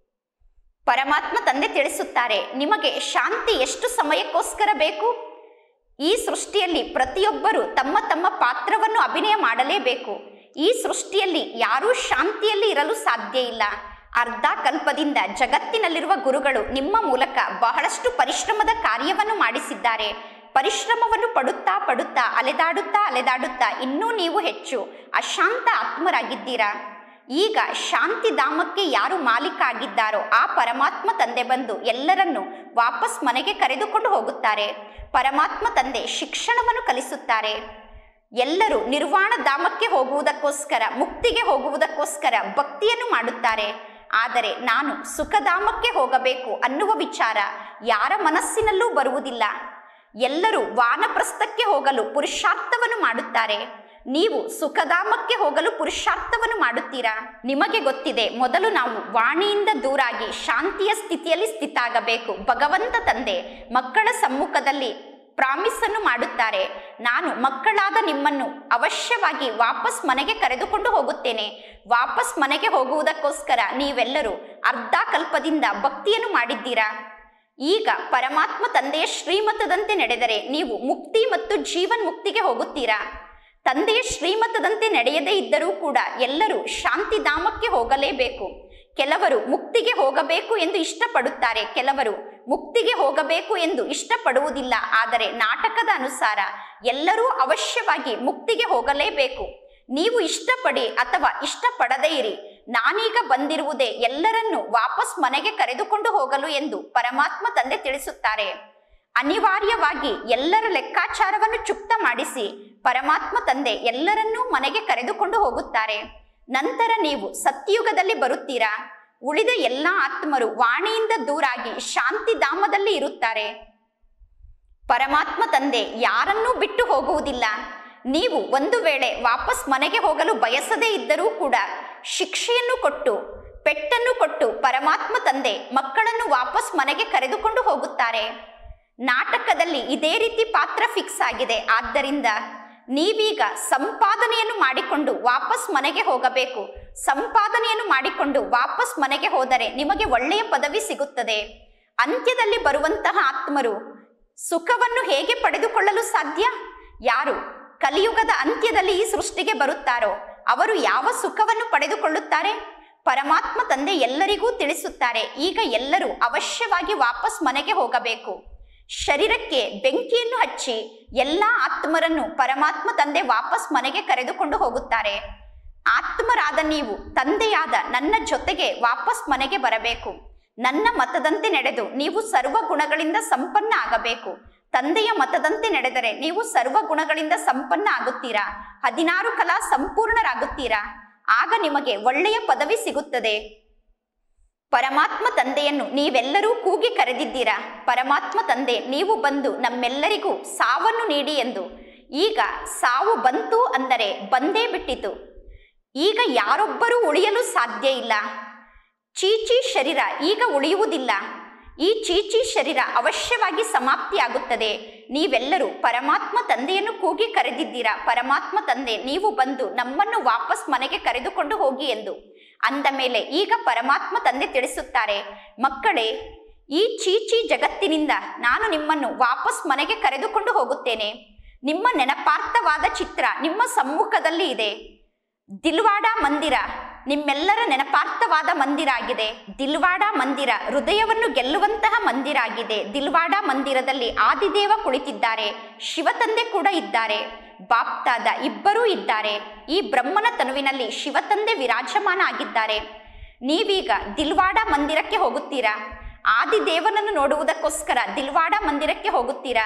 ಪರಮಾತ್ಮ ತಂದೆ ತಿಳಿಸುತ್ತಾರೆ, ನಿಮಗೆ ಶಾಂತಿ ಎಷ್ಟು ಸಮಯಕ್ಕೋಸ್ಕರ ಬೇಕು? ಈ ಸೃಷ್ಟಿಯಲ್ಲಿ ಪ್ರತಿಯೊಬ್ಬರು ತಮ್ಮ ತಮ್ಮ ಪಾತ್ರವನ್ನು ಅಭಿನಯ ಮಾಡಲೇಬೇಕು. ಈ ಸೃಷ್ಟಿಯಲ್ಲಿ ಯಾರೂ ಶಾಂತಿಯಲ್ಲಿ ಇರಲು ಸಾಧ್ಯ ಇಲ್ಲ. ಅರ್ಧ ಕಲ್ಪದಿಂದ ಜಗತ್ತಿನಲ್ಲಿರುವ ಗುರುಗಳು ನಿಮ್ಮ ಮೂಲಕ ಬಹಳಷ್ಟು ಪರಿಶ್ರಮದ ಕಾರ್ಯವನ್ನು ಮಾಡಿಸಿದ್ದಾರೆ. ಪರಿಶ್ರಮವನ್ನು ಪಡುತ್ತಾ ಪಡುತ್ತಾ ಅಲೆದಾಡುತ್ತಾ ಇನ್ನೂ ನೀವು ಹೆಚ್ಚು ಅಶಾಂತ ಆತ್ಮರಾಗಿದ್ದೀರಾ. ಈಗ ಶಾಂತಿಧಾಮಕ್ಕೆ ಯಾರು ಮಾಲೀಕ ಆಗಿದ್ದಾರೋ ಆ ಪರಮಾತ್ಮ ತಂದೆ ಬಂದು ಎಲ್ಲರನ್ನು ವಾಪಸ್ ಮನೆಗೆ ಕರೆದುಕೊಂಡು ಹೋಗುತ್ತಾರೆ. ಪರಮಾತ್ಮ ತಂದೆ ಶಿಕ್ಷಣವನ್ನು ಕಲಿಸುತ್ತಾರೆ. ಎಲ್ಲರೂ ನಿರ್ವಾಣ ಧಾಮಕ್ಕೆ ಹೋಗುವುದಕ್ಕೋಸ್ಕರ, ಮುಕ್ತಿಗೆ ಹೋಗುವುದಕ್ಕೋಸ್ಕರ ಭಕ್ತಿಯನ್ನು ಮಾಡುತ್ತಾರೆ. ಆದರೆ ನಾನು ಸುಖಧಾಮಕ್ಕೆ ಹೋಗಬೇಕು ಅನ್ನುವ ವಿಚಾರ ಯಾರ ಮನಸ್ಸಿನಲ್ಲೂ ಬರುವುದಿಲ್ಲ. ಎಲ್ಲರೂ ವಾನಪ್ರಸ್ಥಕ್ಕೆ ಹೋಗಲು ಪುರುಷಾರ್ಥವನ್ನು ಮಾಡುತ್ತಾರೆ. ನೀವು ಸುಖಧಾಮಕ್ಕೆ ಹೋಗಲು ಪುರುಷಾರ್ಥವನ್ನು ಮಾಡುತ್ತೀರಾ? ನಿಮಗೆ ಗೊತ್ತಿದೆ, ಮೊದಲು ನಾವು ವಾಣಿಯಿಂದ ದೂರಾಗಿ ಶಾಂತಿಯ ಸ್ಥಿತಿಯಲ್ಲಿ ಸ್ಥಿತ ಆಗಬೇಕು. ಭಗವಂತ ತಂದೆ ಮಕ್ಕಳ ಸಮ್ಮುಖದಲ್ಲಿ ಪ್ರಾಮಿಸ್ ಅನ್ನು ಮಾಡುತ್ತಾರೆ, ನಾನು ಮಕ್ಕಳಾದ ನಿಮ್ಮನ್ನು ಅವಶ್ಯವಾಗಿ ವಾಪಸ್ ಮನೆಗೆ ಕರೆದುಕೊಂಡು ಹೋಗುತ್ತೇನೆ. ವಾಪಸ್ ಮನೆಗೆ ಹೋಗುವುದಕ್ಕೋಸ್ಕರ ನೀವೆಲ್ಲರೂ ಅರ್ಧ ಕಲ್ಪದಿಂದ ಭಕ್ತಿಯನ್ನು ಮಾಡಿದ್ದೀರಾ. ಈಗ ಪರಮಾತ್ಮ ತಂದೆಯ ಶ್ರೀಮತದಂತೆ ನಡೆದರೆ ನೀವು ಮುಕ್ತಿ ಮತ್ತು ಜೀವನ್ ಮುಕ್ತಿಗೆ ಹೋಗುತ್ತೀರಾ. ತಂದೆಯ ಶ್ರೀಮತದಂತೆ ನಡೆಯದೇ ಇದ್ದರೂ ಕೂಡ ಎಲ್ಲರೂ ಶಾಂತಿಧಾಮಕ್ಕೆ ಹೋಗಲೇಬೇಕು. ಕೆಲವರು ಮುಕ್ತಿಗೆ ಹೋಗಬೇಕು ಎಂದು ಇಷ್ಟಪಡುತ್ತಾರೆ, ಕೆಲವರು ಮುಕ್ತಿಗೆ ಹೋಗಬೇಕು ಎಂದು ಇಷ್ಟಪಡುವುದಿಲ್ಲ. ಆದರೆ ನಾಟಕದ ಅನುಸಾರ ಎಲ್ಲರೂ ಅವಶ್ಯವಾಗಿ ಮುಕ್ತಿಗೆ ಹೋಗಲೇಬೇಕು. ನೀವು ಇಷ್ಟಪಡಿ ಅಥವಾ ಇಷ್ಟಪಡದೇ ಇರಿ, ನಾನೀಗ ಬಂದಿರುವುದೇ ಎಲ್ಲರನ್ನು ವಾಪಸ್ ಮನೆಗೆ ಕರೆದುಕೊಂಡು ಹೋಗಲು ಎಂದು ಪರಮಾತ್ಮ ತಂದೆ ತಿಳಿಸುತ್ತಾರೆ. ಅನಿವಾರ್ಯವಾಗಿ ಎಲ್ಲರ ಲೆಕ್ಕಾಚಾರವನ್ನು ಚುಕ್ತ ಮಾಡಿಸಿ ಪರಮಾತ್ಮ ತಂದೆ ಎಲ್ಲರನ್ನೂ ಮನೆಗೆ ಕರೆದುಕೊಂಡು ಹೋಗುತ್ತಾರೆ. ನಂತರ ನೀವು ಸತ್ಯಯುಗದಲ್ಲಿ ಬರುತ್ತೀರಾ. ಉಳಿದ ಎಲ್ಲ ಆತ್ಮರು ವಾಣಿಯಿಂದ ದೂರಾಗಿ ಶಾಂತಿಧಾಮದಲ್ಲಿ ಇರುತ್ತಾರೆ. ಪರಮಾತ್ಮ ತಂದೆ ಯಾರನ್ನೂ ಬಿಟ್ಟು ಹೋಗುವುದಿಲ್ಲ. ನೀವು ಒಂದು ವೇಳೆ ವಾಪಸ್ ಮನೆಗೆ ಹೋಗಲು ಬಯಸದೇ ಇದ್ದರೂ ಕೂಡ ಶಿಕ್ಷೆಯನ್ನು ಕೊಟ್ಟು, ಪೆಟ್ಟನ್ನು ಕೊಟ್ಟು ಪರಮಾತ್ಮ ತಂದೆ ಮಕ್ಕಳನ್ನು ವಾಪಸ್ ಮನೆಗೆ ಕರೆದುಕೊಂಡು ಹೋಗುತ್ತಾರೆ. ನಾಟಕದಲ್ಲಿ ಇದೇ ರೀತಿ ಪಾತ್ರ ಫಿಕ್ಸ್ ಆಗಿದೆ. ಆದ್ದರಿಂದ ನೀವೀಗ ಸಂಪಾದನೆಯನ್ನು ಮಾಡಿಕೊಂಡು ವಾಪಸ್ ಮನೆಗೆ ಹೋಗಬೇಕು. ಸಂಪಾದನೆಯನ್ನು ಮಾಡಿಕೊಂಡು ವಾಪಸ್ ಮನೆಗೆ ಹೋದರೆ ನಿಮಗೆ ಒಳ್ಳೆಯ ಪದವಿ ಸಿಗುತ್ತದೆ. ಅಂತ್ಯದಲ್ಲಿ ಬರುವಂತಹ ಆತ್ಮರು ಸುಖವನ್ನು ಹೇಗೆ ಪಡೆದುಕೊಳ್ಳಲು ಸಾಧ್ಯ? ಯಾರು ಕಲಿಯುಗದ ಅಂತ್ಯದಲ್ಲಿ ಈ ಸೃಷ್ಟಿಗೆ ಬರುತ್ತಾರೋ ಅವರು ಯಾವ ಸುಖವನ್ನು ಪಡೆದುಕೊಳ್ಳುತ್ತಾರೆ? ಪರಮಾತ್ಮ ತಂದೆ ಎಲ್ಲರಿಗೂ ತಿಳಿಸುತ್ತಾರೆ, ಈಗ ಎಲ್ಲರೂ ಅವಶ್ಯವಾಗಿ ವಾಪಸ್ ಮನೆಗೆ ಹೋಗಬೇಕು. ಶರೀರಕ್ಕೆ ಬೆಂಕಿಯನ್ನು ಹಚ್ಚಿ ಎಲ್ಲ ಆತ್ಮರನ್ನು ಪರಮಾತ್ಮ ತಂದೆ ವಾಪಸ್ ಮನೆಗೆ ಕರೆದುಕೊಂಡು ಹೋಗುತ್ತಾರೆ. ಆತ್ಮರಾದ ನೀವು ತಂದೆಯಾದ ನನ್ನ ಜೊತೆಗೆ ವಾಪಸ್ ಮನೆಗೆ ಬರಬೇಕು. ನನ್ನ ಮತದಂತೆ ನಡೆದು ನೀವು ಸರ್ವ ಗುಣಗಳಿಂದ ಸಂಪನ್ನ ಆಗಬೇಕು. ತಂದೆಯ ಮತದಂತೆ ನಡೆದರೆ ನೀವು ಸರ್ವ ಗುಣಗಳಿಂದ ಸಂಪನ್ನ ಆಗುತ್ತೀರಾ. 16 ಕಲಾ ಸಂಪೂರ್ಣರಾಗುತ್ತೀರಾ. ಆಗ ನಿಮಗೆ ಒಳ್ಳೆಯ ಪದವಿ ಸಿಗುತ್ತದೆ. ಪರಮಾತ್ಮ ತಂದೆಯನ್ನು ನೀವೆಲ್ಲರೂ ಕೂಗಿ ಕರೆದಿದ್ದೀರಾ. ಪರಮಾತ್ಮ ತಂದೆ ನೀವು ಬಂದು ನಮ್ಮೆಲ್ಲರಿಗೂ ಸಾವನ್ನು ನೀಡಿ ಎಂದು. ಈಗ ಸಾವು ಬಂತು ಅಂದರೆ ಬಂದೇ ಬಿಟ್ಟಿತು. ಈಗ ಯಾರೊಬ್ಬರೂ ಉಳಿಯಲು ಸಾಧ್ಯ ಇಲ್ಲ. ಚೀಚಿ ಶರೀರ ಈಗ ಉಳಿಯುವುದಿಲ್ಲ. ಈ ಚೀಚಿ ಶರೀರ ಅವಶ್ಯವಾಗಿ ಸಮಾಪ್ತಿಯಾಗುತ್ತದೆ. ನೀವೆಲ್ಲರೂ ಪರಮಾತ್ಮ ತಂದೆಯನ್ನು ಕೂಗಿ ಕರೆದಿದ್ದೀರಾ. ಪರಮಾತ್ಮ ತಂದೆ ನೀವು ಬಂದು ನಮ್ಮನ್ನು ವಾಪಸ್ ಮನೆಗೆ ಕರೆದುಕೊಂಡು ಹೋಗಿ ಎಂದು. ಅಂದ ಮೇಲೆ ಈಗ ಪರಮಾತ್ಮ ತಂದೆ ತಿಳಿಸುತ್ತಾರೆ, ಮಕ್ಕಳೇ, ಈ ಚೀಚಿ ಜಗತ್ತಿನಿಂದ ನಾನು ನಿಮ್ಮನ್ನು ವಾಪಸ್ ಮನೆಗೆ ಕರೆದುಕೊಂಡು ಹೋಗುತ್ತೇನೆ. ನಿಮ್ಮ ನೆನಪಾರ್ಥವಾದ ಚಿತ್ರ ನಿಮ್ಮ ಸಮ್ಮುಖದಲ್ಲಿ ಇದೆ. ದಿಲ್ವಾಡ ಮಂದಿರ ನಿಮ್ಮೆಲ್ಲರ ನೆನಪಾರ್ಥವಾದ ಮಂದಿರ ಆಗಿದೆ. ದಿಲ್ವಾಡ ಮಂದಿರ ಹೃದಯವನ್ನು ಗೆಲ್ಲುವಂತಹ ಮಂದಿರ ಆಗಿದೆ. ದಿಲ್ವಾಡ ಮಂದಿರದಲ್ಲಿ ಆದಿದೇವ ಕುಳಿತಿದ್ದಾರೆ, ಶಿವತಂದೆ ಕೂಡ ಇದ್ದಾರೆ, ಬಾಪ್ತಾದ ಇಬ್ಬರೂ ಇದ್ದಾರೆ. ಈ ಬ್ರಹ್ಮನ ತನುವಿನಲ್ಲಿ ಶಿವತಂದೆ ವಿರಾಜಮಾನ ಆಗಿದ್ದಾರೆ. ನೀವೀಗ ದಿಲ್ವಾಡ ಮಂದಿರಕ್ಕೆ ಹೋಗುತ್ತೀರಾ. ಆದಿದೇವನನ್ನು ನೋಡುವುದಕ್ಕೋಸ್ಕರ ದಿಲ್ವಾಡ ಮಂದಿರಕ್ಕೆ ಹೋಗುತ್ತೀರಾ.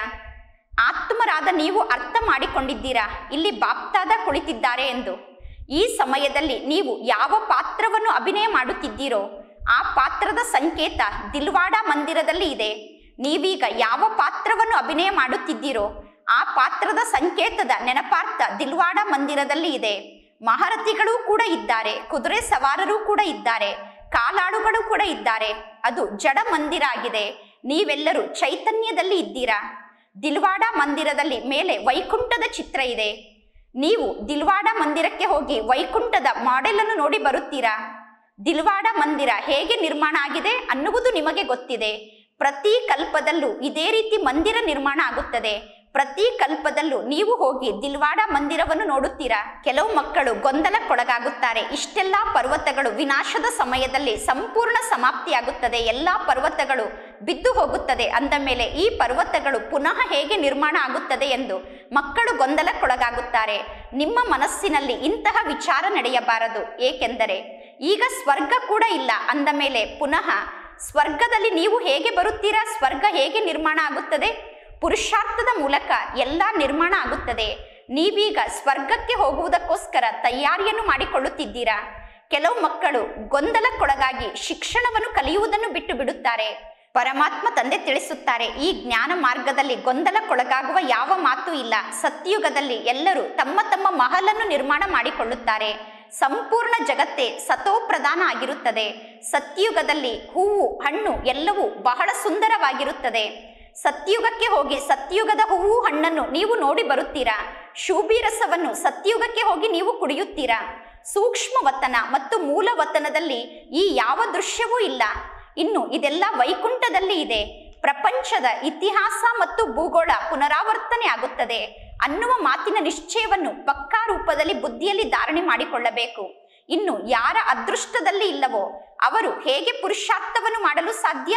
ಆತ್ಮರಾದ ನೀವು ಅರ್ಥ ಮಾಡಿಕೊಂಡಿದ್ದೀರಾ ಇಲ್ಲಿ ಬಾಪ್ತಾದ ಕುಳಿತಿದ್ದಾರೆ ಎಂದು. ಈ ಸಮಯದಲ್ಲಿ ನೀವು ಯಾವ ಪಾತ್ರವನ್ನು ಅಭಿನಯ ಮಾಡುತ್ತಿದ್ದೀರೋ ಆ ಪಾತ್ರದ ಸಂಕೇತ ದಿಲ್ವಾಡ ಮಂದಿರದಲ್ಲಿ ಇದೆ. ನೀವೀಗ ಯಾವ ಪಾತ್ರವನ್ನು ಅಭಿನಯ ಮಾಡುತ್ತಿದ್ದೀರೋ ಆ ಪಾತ್ರದ ಸಂಕೇತದ ನೆನಪಾರ್ಥ ದಿಲ್ವಾಡ ಮಂದಿರದಲ್ಲಿ ಇದೆ. ಮಹಾರಥಿಗಳು ಕೂಡ ಇದ್ದಾರೆ, ಕುದುರೆ ಸವಾರರು ಕೂಡ ಇದ್ದಾರೆ, ಕಾಲಾಳುಗಳು ಕೂಡ ಇದ್ದಾರೆ. ಅದು ಜಡ ಮಂದಿರ ಆಗಿದೆ. ನೀವೆಲ್ಲರೂ ಚೈತನ್ಯದಲ್ಲಿ ಇದ್ದೀರಾ. ದಿಲ್ವಾಡ ಮಂದಿರದಲ್ಲಿ ಮೇಲೆ ವೈಕುಂಠದ ಚಿತ್ರ ಇದೆ. ನೀವು ದಿಲ್ವಾಡ ಮಂದಿರಕ್ಕೆ ಹೋಗಿ ವೈಕುಂಠದ ಮಾಡೆಲ್ ಅನ್ನು ನೋಡಿ ಬರುತ್ತೀರಾ. ದಿಲ್ವಾಡ ಮಂದಿರ ಹೇಗೆ ನಿರ್ಮಾಣ ಆಗಿದೆ ಅನ್ನುವುದು ನಿಮಗೆ ಗೊತ್ತಿದೆ. ಪ್ರತಿ ಕಲ್ಪದಲ್ಲೂ ಇದೇ ರೀತಿ ಮಂದಿರ ನಿರ್ಮಾಣ ಆಗುತ್ತದೆ. ಪ್ರತಿ ಕಲ್ಪದಲ್ಲೂ ನೀವು ಹೋಗಿ ದಿಲ್ವಾಡ ಮಂದಿರವನ್ನು ನೋಡುತ್ತೀರಾ. ಕೆಲವು ಮಕ್ಕಳು ಗೊಂದಲಕ್ಕೊಳಗಾಗುತ್ತಾರೆ. ಇಷ್ಟೆಲ್ಲಾ ಪರ್ವತಗಳು ವಿನಾಶದ ಸಮಯದಲ್ಲಿ ಸಂಪೂರ್ಣ ಸಮಾಪ್ತಿಯಾಗುತ್ತದೆ, ಎಲ್ಲಾ ಪರ್ವತಗಳು ಬಿದ್ದು ಹೋಗುತ್ತದೆ. ಅಂದ ಮೇಲೆ ಈ ಪರ್ವತಗಳು ಪುನಃ ಹೇಗೆ ನಿರ್ಮಾಣ ಆಗುತ್ತದೆ ಎಂದು ಮಕ್ಕಳು ಗೊಂದಲಕ್ಕೊಳಗಾಗುತ್ತಾರೆ. ನಿಮ್ಮ ಮನಸ್ಸಿನಲ್ಲಿ ಇಂತಹ ವಿಚಾರ ನಡೆಯಬಾರದು. ಏಕೆಂದರೆ ಈಗ ಸ್ವರ್ಗ ಕೂಡ ಇಲ್ಲ. ಅಂದ ಮೇಲೆ ಪುನಃ ಸ್ವರ್ಗದಲ್ಲಿ ನೀವು ಹೇಗೆ ಬರುತ್ತೀರಾ? ಸ್ವರ್ಗ ಹೇಗೆ ನಿರ್ಮಾಣ ಆಗುತ್ತದೆ? ಪುರುಷಾರ್ಥದ ಮೂಲಕ ಎಲ್ಲ ನಿರ್ಮಾಣ ಆಗುತ್ತದೆ. ನೀವೀಗ ಸ್ವರ್ಗಕ್ಕೆ ಹೋಗುವುದಕ್ಕೋಸ್ಕರ ತಯಾರಿಯನ್ನು ಮಾಡಿಕೊಳ್ಳುತ್ತಿದ್ದೀರಾ. ಕೆಲವು ಮಕ್ಕಳು ಗೊಂದಲಕ್ಕೊಳಗಾಗಿ ಶಿಕ್ಷಣವನ್ನು ಕಲಿಯುವುದನ್ನು ಬಿಟ್ಟು ಬಿಡುತ್ತಾರೆ. ಪರಮಾತ್ಮ ತಂದೆ ತಿಳಿಸುತ್ತಾರೆ, ಈ ಜ್ಞಾನ ಮಾರ್ಗದಲ್ಲಿ ಗೊಂದಲಕ್ಕೊಳಗಾಗುವ ಯಾವ ಮಾತು ಇಲ್ಲ. ಸತ್ಯುಗದಲ್ಲಿ ಎಲ್ಲರೂ ತಮ್ಮ ತಮ್ಮ ಮಹಲನ್ನು ನಿರ್ಮಾಣ ಮಾಡಿಕೊಳ್ಳುತ್ತಾರೆ. ಸಂಪೂರ್ಣ ಜಗತ್ತೇ ಸತೋಪ್ರಧಾನ ಆಗಿರುತ್ತದೆ. ಸತ್ಯುಗದಲ್ಲಿ ಹೂವು ಹಣ್ಣು ಎಲ್ಲವೂ ಬಹಳ ಸುಂದರವಾಗಿರುತ್ತದೆ. ಸತ್ಯುಗಕ್ಕೆ ಹೋಗಿ ಸತ್ಯುಗದ ಹೂವು ಹಣ್ಣನ್ನು ನೀವು ನೋಡಿ ಬರುತ್ತೀರಾ. ಶೂಭಿ ರಸವನ್ನು ಸತ್ಯುಗಕ್ಕೆ ಹೋಗಿ ನೀವು ಕುಡಿಯುತ್ತೀರಾ. ಸೂಕ್ಷ್ಮ ವತನ ಮತ್ತು ಮೂಲ ವತನದಲ್ಲಿ ಈ ಯಾವ ದೃಶ್ಯವೂ ಇಲ್ಲ. ಇನ್ನು ಇದೆಲ್ಲ ವೈಕುಂಠದಲ್ಲಿ ಇದೆ. ಪ್ರಪಂಚದ ಇತಿಹಾಸ ಮತ್ತು ಭೂಗೋಳ ಪುನರಾವರ್ತನೆ ಆಗುತ್ತದೆ ಅನ್ನುವ ಮಾತಿನ ನಿಶ್ಚಯವನ್ನು ಪಕ್ಕಾ ರೂಪದಲ್ಲಿ ಬುದ್ಧಿಯಲ್ಲಿ ಧಾರಣೆ ಮಾಡಿಕೊಳ್ಳಬೇಕು. ಇನ್ನು ಯಾರ ಅದೃಷ್ಟದಲ್ಲಿ ಇಲ್ಲವೋ ಅವರು ಹೇಗೆ ಪುರುಷಾರ್ಥವನ್ನು ಮಾಡಲು ಸಾಧ್ಯ?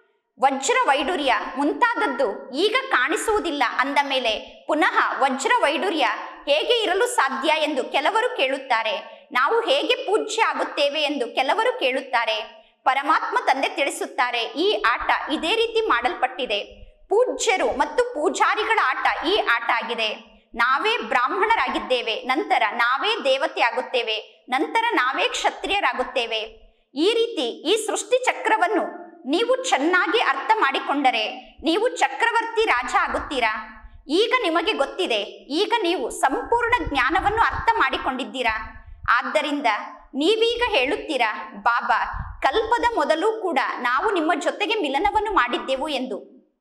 ವಜ್ರ ವೈಡೂರ್ಯ ಮುಂತಾದದ್ದು ಈಗ ಕಾಣಿಸುವುದಿಲ್ಲ. ಅಂದ ಮೇಲೆ ಪುನಃ ವಜ್ರ ವೈಡೂರ್ಯ ಹೇಗೆ ಇರಲು ಸಾಧ್ಯ ಎಂದು ಕೆಲವರು ಕೇಳುತ್ತಾರೆ. ನಾವು ಹೇಗೆ ಪೂಜ್ಯ ಆಗುತ್ತೇವೆ ಎಂದು ಕೆಲವರು ಕೇಳುತ್ತಾರೆ. ಪರಮಾತ್ಮ ತಂದೆ ತಿಳಿಸುತ್ತಾರೆ, ಈ ಆಟ ಇದೇ ರೀತಿ ಮಾಡಲ್ಪಟ್ಟಿದೆ. ಪೂಜ್ಯರು ಮತ್ತು ಪೂಜಾರಿಗಳ ಆಟ ಈ ಆಟ ಆಗಿದೆ. ನಾವೇ ಬ್ರಾಹ್ಮಣರಾಗಿದ್ದೇವೆ, ನಂತರ ನಾವೇ ದೇವತೆ ಆಗುತ್ತೇವೆ, ನಂತರ ನಾವೇ ಕ್ಷತ್ರಿಯರಾಗುತ್ತೇವೆ. ಈ ರೀತಿ ಈ ಸೃಷ್ಟಿ ಚಕ್ರವನ್ನು ನೀವು ಚೆನ್ನಾಗಿ ಅರ್ಥ ಮಾಡಿಕೊಂಡರೆ ನೀವು ಚಕ್ರವರ್ತಿ ರಾಜ ಆಗುತ್ತೀರಾ. ಈಗ ನಿಮಗೆ ಗೊತ್ತಿದೆ, ಈಗ ನೀವು ಸಂಪೂರ್ಣ ಜ್ಞಾನವನ್ನು ಅರ್ಥ ಮಾಡಿಕೊಂಡಿದ್ದೀರಾ. ಆದ್ದರಿಂದ ನೀವೀಗ ಹೇಳುತ್ತೀರಾ, ಬಾಬಾ, ಕಲ್ಪದ ಮೊದಲು ಕೂಡ ನಾವು ನಿಮ್ಮ ಜೊತೆಗೆ ಮಿಲನವನ್ನು ಮಾಡಿದ್ದೆವು ಎಂದು.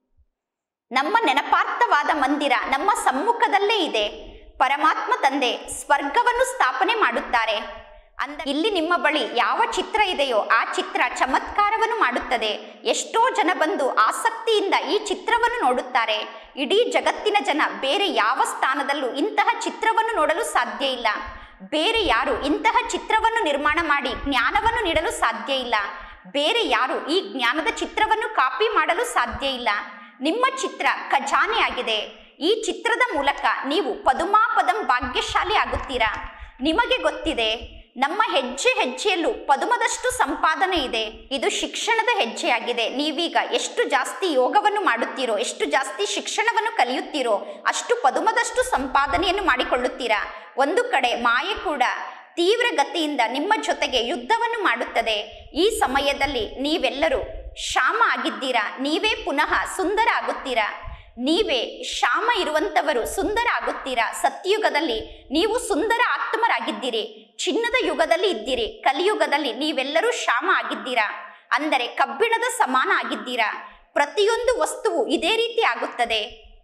ನಮ್ಮ ನೆನಪಾರ್ಥವಾದ ಮಂದಿರ ನಮ್ಮ ಸಮ್ಮುಖದಲ್ಲೇ ಇದೆ. ಪರಮಾತ್ಮ ತಂದೆ ಸ್ವರ್ಗವನ್ನು ಸ್ಥಾಪನೆ ಮಾಡುತ್ತಾರೆ. ಇಲ್ಲಿ ನಿಮ್ಮ ಬಳಿ ಯಾವ ಚಿತ್ರ ಇದೆಯೋ ಆ ಚಿತ್ರ ಚಮತ್ಕಾರವನ್ನು ಮಾಡುತ್ತದೆ. ಎಷ್ಟೋ ಜನ ಬಂದು ಆಸಕ್ತಿಯಿಂದ ಈ ಚಿತ್ರವನ್ನು ನೋಡುತ್ತಾರೆ. ಇಡೀ ಜಗತ್ತಿನ ಜನ ಬೇರೆ ಯಾವ ಸ್ಥಾನದಲ್ಲೂ ಇಂತಹ ಚಿತ್ರವನ್ನು ನೋಡಲು ಸಾಧ್ಯ ಇಲ್ಲ. ಬೇರೆ ಯಾರು ಇಂತಹ ಚಿತ್ರವನ್ನು ನಿರ್ಮಾಣ ಮಾಡಿ ಜ್ಞಾನವನ್ನು ನೀಡಲು ಸಾಧ್ಯ ಇಲ್ಲ. ಬೇರೆ ಯಾರು ಈ ಜ್ಞಾನದ ಚಿತ್ರವನ್ನು ಕಾಪಿ ಮಾಡಲು ಸಾಧ್ಯ ಇಲ್ಲ. ನಿಮ್ಮ ಚಿತ್ರ ಖಜಾನೆ ಆಗಿದೆ. ಈ ಚಿತ್ರದ ಮೂಲಕ ನೀವು ಪದುಮಾಪದಂ ಭಾಗ್ಯಶಾಲಿ ಆಗುತ್ತೀರಾ. ನಿಮಗೆ ಗೊತ್ತಿದೆ, ನಮ್ಮ ಹೆಜ್ಜೆ ಹೆಜ್ಜೆಯಲ್ಲೂ ಪದುಮದಷ್ಟು ಸಂಪಾದನೆ ಇದೆ. ಇದು ಶಿಕ್ಷಣದ ಹೆಜ್ಜೆಯಾಗಿದೆ. ನೀವೀಗ ಎಷ್ಟು ಜಾಸ್ತಿ ಯೋಗವನ್ನು ಮಾಡುತ್ತೀರೋ, ಎಷ್ಟು ಜಾಸ್ತಿ ಶಿಕ್ಷಣವನ್ನು ಕಲಿಯುತ್ತೀರೋ, ಅಷ್ಟು ಪದುಮದಷ್ಟು ಸಂಪಾದನೆಯನ್ನು ಮಾಡಿಕೊಳ್ಳುತ್ತೀರಾ. ಒಂದು ಕಡೆ ಮಾಯೆ ಕೂಡ ತೀವ್ರ ಗತಿಯಿಂದ ನಿಮ್ಮ ಜೊತೆಗೆ ಯುದ್ಧವನ್ನು ಮಾಡುತ್ತದೆ. ಈ ಸಮಯದಲ್ಲಿ ನೀವೆಲ್ಲರೂ ಶ್ಯಾಮ ಆಗಿದ್ದೀರಾ. ನೀವೇ ಪುನಃ ಸುಂದರ ಆಗುತ್ತೀರಾ. ನೀವೇ ಶ್ಯಾಮ ಇರುವಂತವರು ಸುಂದರ ಆಗುತ್ತೀರಾ. ಸತ್ಯಯುಗದಲ್ಲಿ ನೀವು ಸುಂದರ ಆತ್ಮರಾಗಿದ್ದೀರಿ. ಚಿನ್ನದ ಯುಗದಲ್ಲಿ ಇದ್ದೀರಿ. ಕಲಿಯುಗದಲ್ಲಿ ನೀವೆಲ್ಲರೂ ಶ್ಯಾಮ ಆಗಿದ್ದೀರಾ. ಅಂದರೆ ಕಬ್ಬಿಣದ ಸಮಾನ ಆಗಿದ್ದೀರಾ. ಪ್ರತಿಯೊಂದು ವಸ್ತುವು ಇದೇ ರೀತಿ ಆಗುತ್ತದೆ.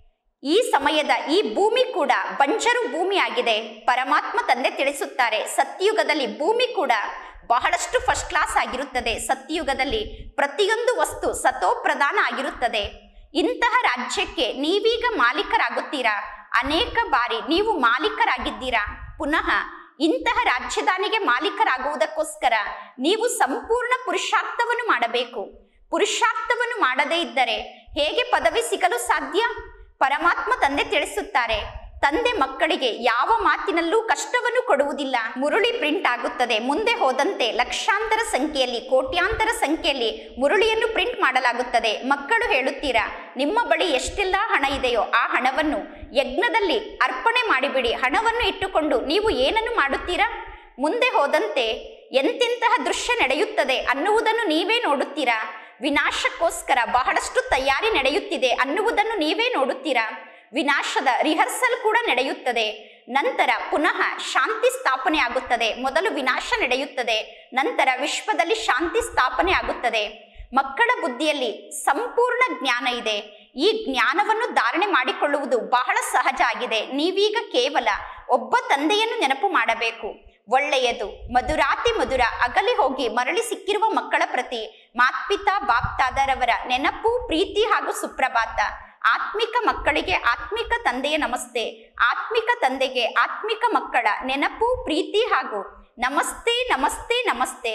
ಈ ಸಮಯದ ಈ ಭೂಮಿ ಕೂಡ ಬಂಜರು ಭೂಮಿ ಆಗಿದೆ. ಪರಮಾತ್ಮ ತಂದೆ ತಿಳಿಸುತ್ತಾರೆ, ಸತ್ಯಯುಗದಲ್ಲಿ ಭೂಮಿ ಕೂಡ ಬಹಳಷ್ಟು ಫಸ್ಟ್ ಕ್ಲಾಸ್ ಆಗಿರುತ್ತದೆ. ಸತ್ಯಯುಗದಲ್ಲಿ ಪ್ರತಿಯೊಂದು ವಸ್ತು ಸತೋ ಪ್ರಧಾನ ಆಗಿರುತ್ತದೆ. ಇಂತಹ ರಾಜ್ಯಕ್ಕೆ ನೀವೀಗ ಮಾಲೀಕರಾಗುತ್ತೀರಾ. ಅನೇಕ ಬಾರಿ ನೀವು ಮಾಲೀಕರಾಗಿದ್ದೀರಾ. ಪುನಃ ಇಂತಹ ರಾಜಧಾನಿಗೆ ಮಾಲೀಕರಾಗುವುದಕ್ಕೋಸ್ಕರ ನೀವು ಸಂಪೂರ್ಣ ಪುರುಷಾರ್ಥವನ್ನು ಮಾಡಬೇಕು. ಪುರುಷಾರ್ಥವನ್ನು ಮಾಡದೇ ಇದ್ದರೆ ಹೇಗೆ ಪದವಿ ಸಿಗಲು ಸಾಧ್ಯ? ಪರಮಾತ್ಮ ತಂದೆ ತಿಳಿಸುತ್ತಾರೆ, ತಂದೆ ಮಕ್ಕಳಿಗೆ ಯಾವ ಮಾತಿನಲ್ಲೂ ಕಷ್ಟವನ್ನು ಕೊಡುವುದಿಲ್ಲ. ಮುರುಳಿ ಪ್ರಿಂಟ್ ಆಗುತ್ತದೆ. ಮುಂದೆ ಹೋದಂತೆ ಲಕ್ಷಾಂತರ ಸಂಖ್ಯೆಯಲ್ಲಿ, ಕೋಟ್ಯಾಂತರ ಸಂಖ್ಯೆಯಲ್ಲಿ ಮುರುಳಿಯನ್ನು ಪ್ರಿಂಟ್ ಮಾಡಲಾಗುತ್ತದೆ. ಮಕ್ಕಳು ಹೇಳುತ್ತೀರಾ, ನಿಮ್ಮ ಬಳಿ ಎಷ್ಟೆಲ್ಲ ಹಣ ಇದೆಯೋ ಆ ಹಣವನ್ನು ಯಜ್ಞದಲ್ಲಿ ಅರ್ಪಣೆ ಮಾಡಿಬಿಡಿ. ಹಣವನ್ನು ಇಟ್ಟುಕೊಂಡು ನೀವು ಏನನ್ನು ಮಾಡುತ್ತೀರಾ? ಮುಂದೆ ಹೋದಂತೆ ಎಂತೆಂತಹ ದೃಶ್ಯ ನಡೆಯುತ್ತದೆ ಅನ್ನುವುದನ್ನು ನೀವೇ ನೋಡುತ್ತೀರಾ. ವಿನಾಶಕ್ಕೋಸ್ಕರ ಬಹಳಷ್ಟು ತಯಾರಿ ನಡೆಯುತ್ತಿದೆ ಅನ್ನುವುದನ್ನು ನೀವೇ ನೋಡುತ್ತೀರಾ. ವಿನಾಶದ ರಿಹರ್ಸಲ್ ಕೂಡ ನಡೆಯುತ್ತದೆ. ನಂತರ ಪುನಃ ಶಾಂತಿ ಸ್ಥಾಪನೆ ಆಗುತ್ತದೆ. ಮೊದಲು ವಿನಾಶ ನಡೆಯುತ್ತದೆ, ನಂತರ ವಿಶ್ವದಲ್ಲಿ ಶಾಂತಿ ಸ್ಥಾಪನೆ ಆಗುತ್ತದೆ. ಮಕ್ಕಳ ಬುದ್ಧಿಯಲ್ಲಿ ಸಂಪೂರ್ಣ ಜ್ಞಾನ ಇದೆ. ಈ ಜ್ಞಾನವನ್ನು ಧಾರಣೆ ಮಾಡಿಕೊಳ್ಳುವುದು ಬಹಳ ಸಹಜ ಆಗಿದೆ. ನೀವೀಗ ಕೇವಲ ಒಬ್ಬ ತಂದೆಯನ್ನು ನೆನಪು ಮಾಡಬೇಕು. ಒಳ್ಳೆಯದು. ಮಧುರಾತಿ ಮಧುರ ಅಗಲಿ ಹೋಗಿ ಮರಳಿ ಸಿಕ್ಕಿರುವ ಮಕ್ಕಳ ಪ್ರತಿ ಮಾತ್ಪಿತಾ ಬಾಪ್ತಾದರವರ ನೆನಪು, ಪ್ರೀತಿ ಹಾಗೂ ಸುಪ್ರಭಾತ. ಆತ್ಮಿಕ ಮಕ್ಕಳಿಗೆ ಆತ್ಮಿಕ ತಂದೆಯ ನಮಸ್ತೆ. ಆತ್ಮಿಕ ತಂದೆಗೆ ಆತ್ಮಿಕ ಮಕ್ಕಳ ನೆನಪು, ಪ್ರೀತಿ ಹಾಗೂ ನಮಸ್ತೆ ನಮಸ್ತೆ ನಮಸ್ತೆ.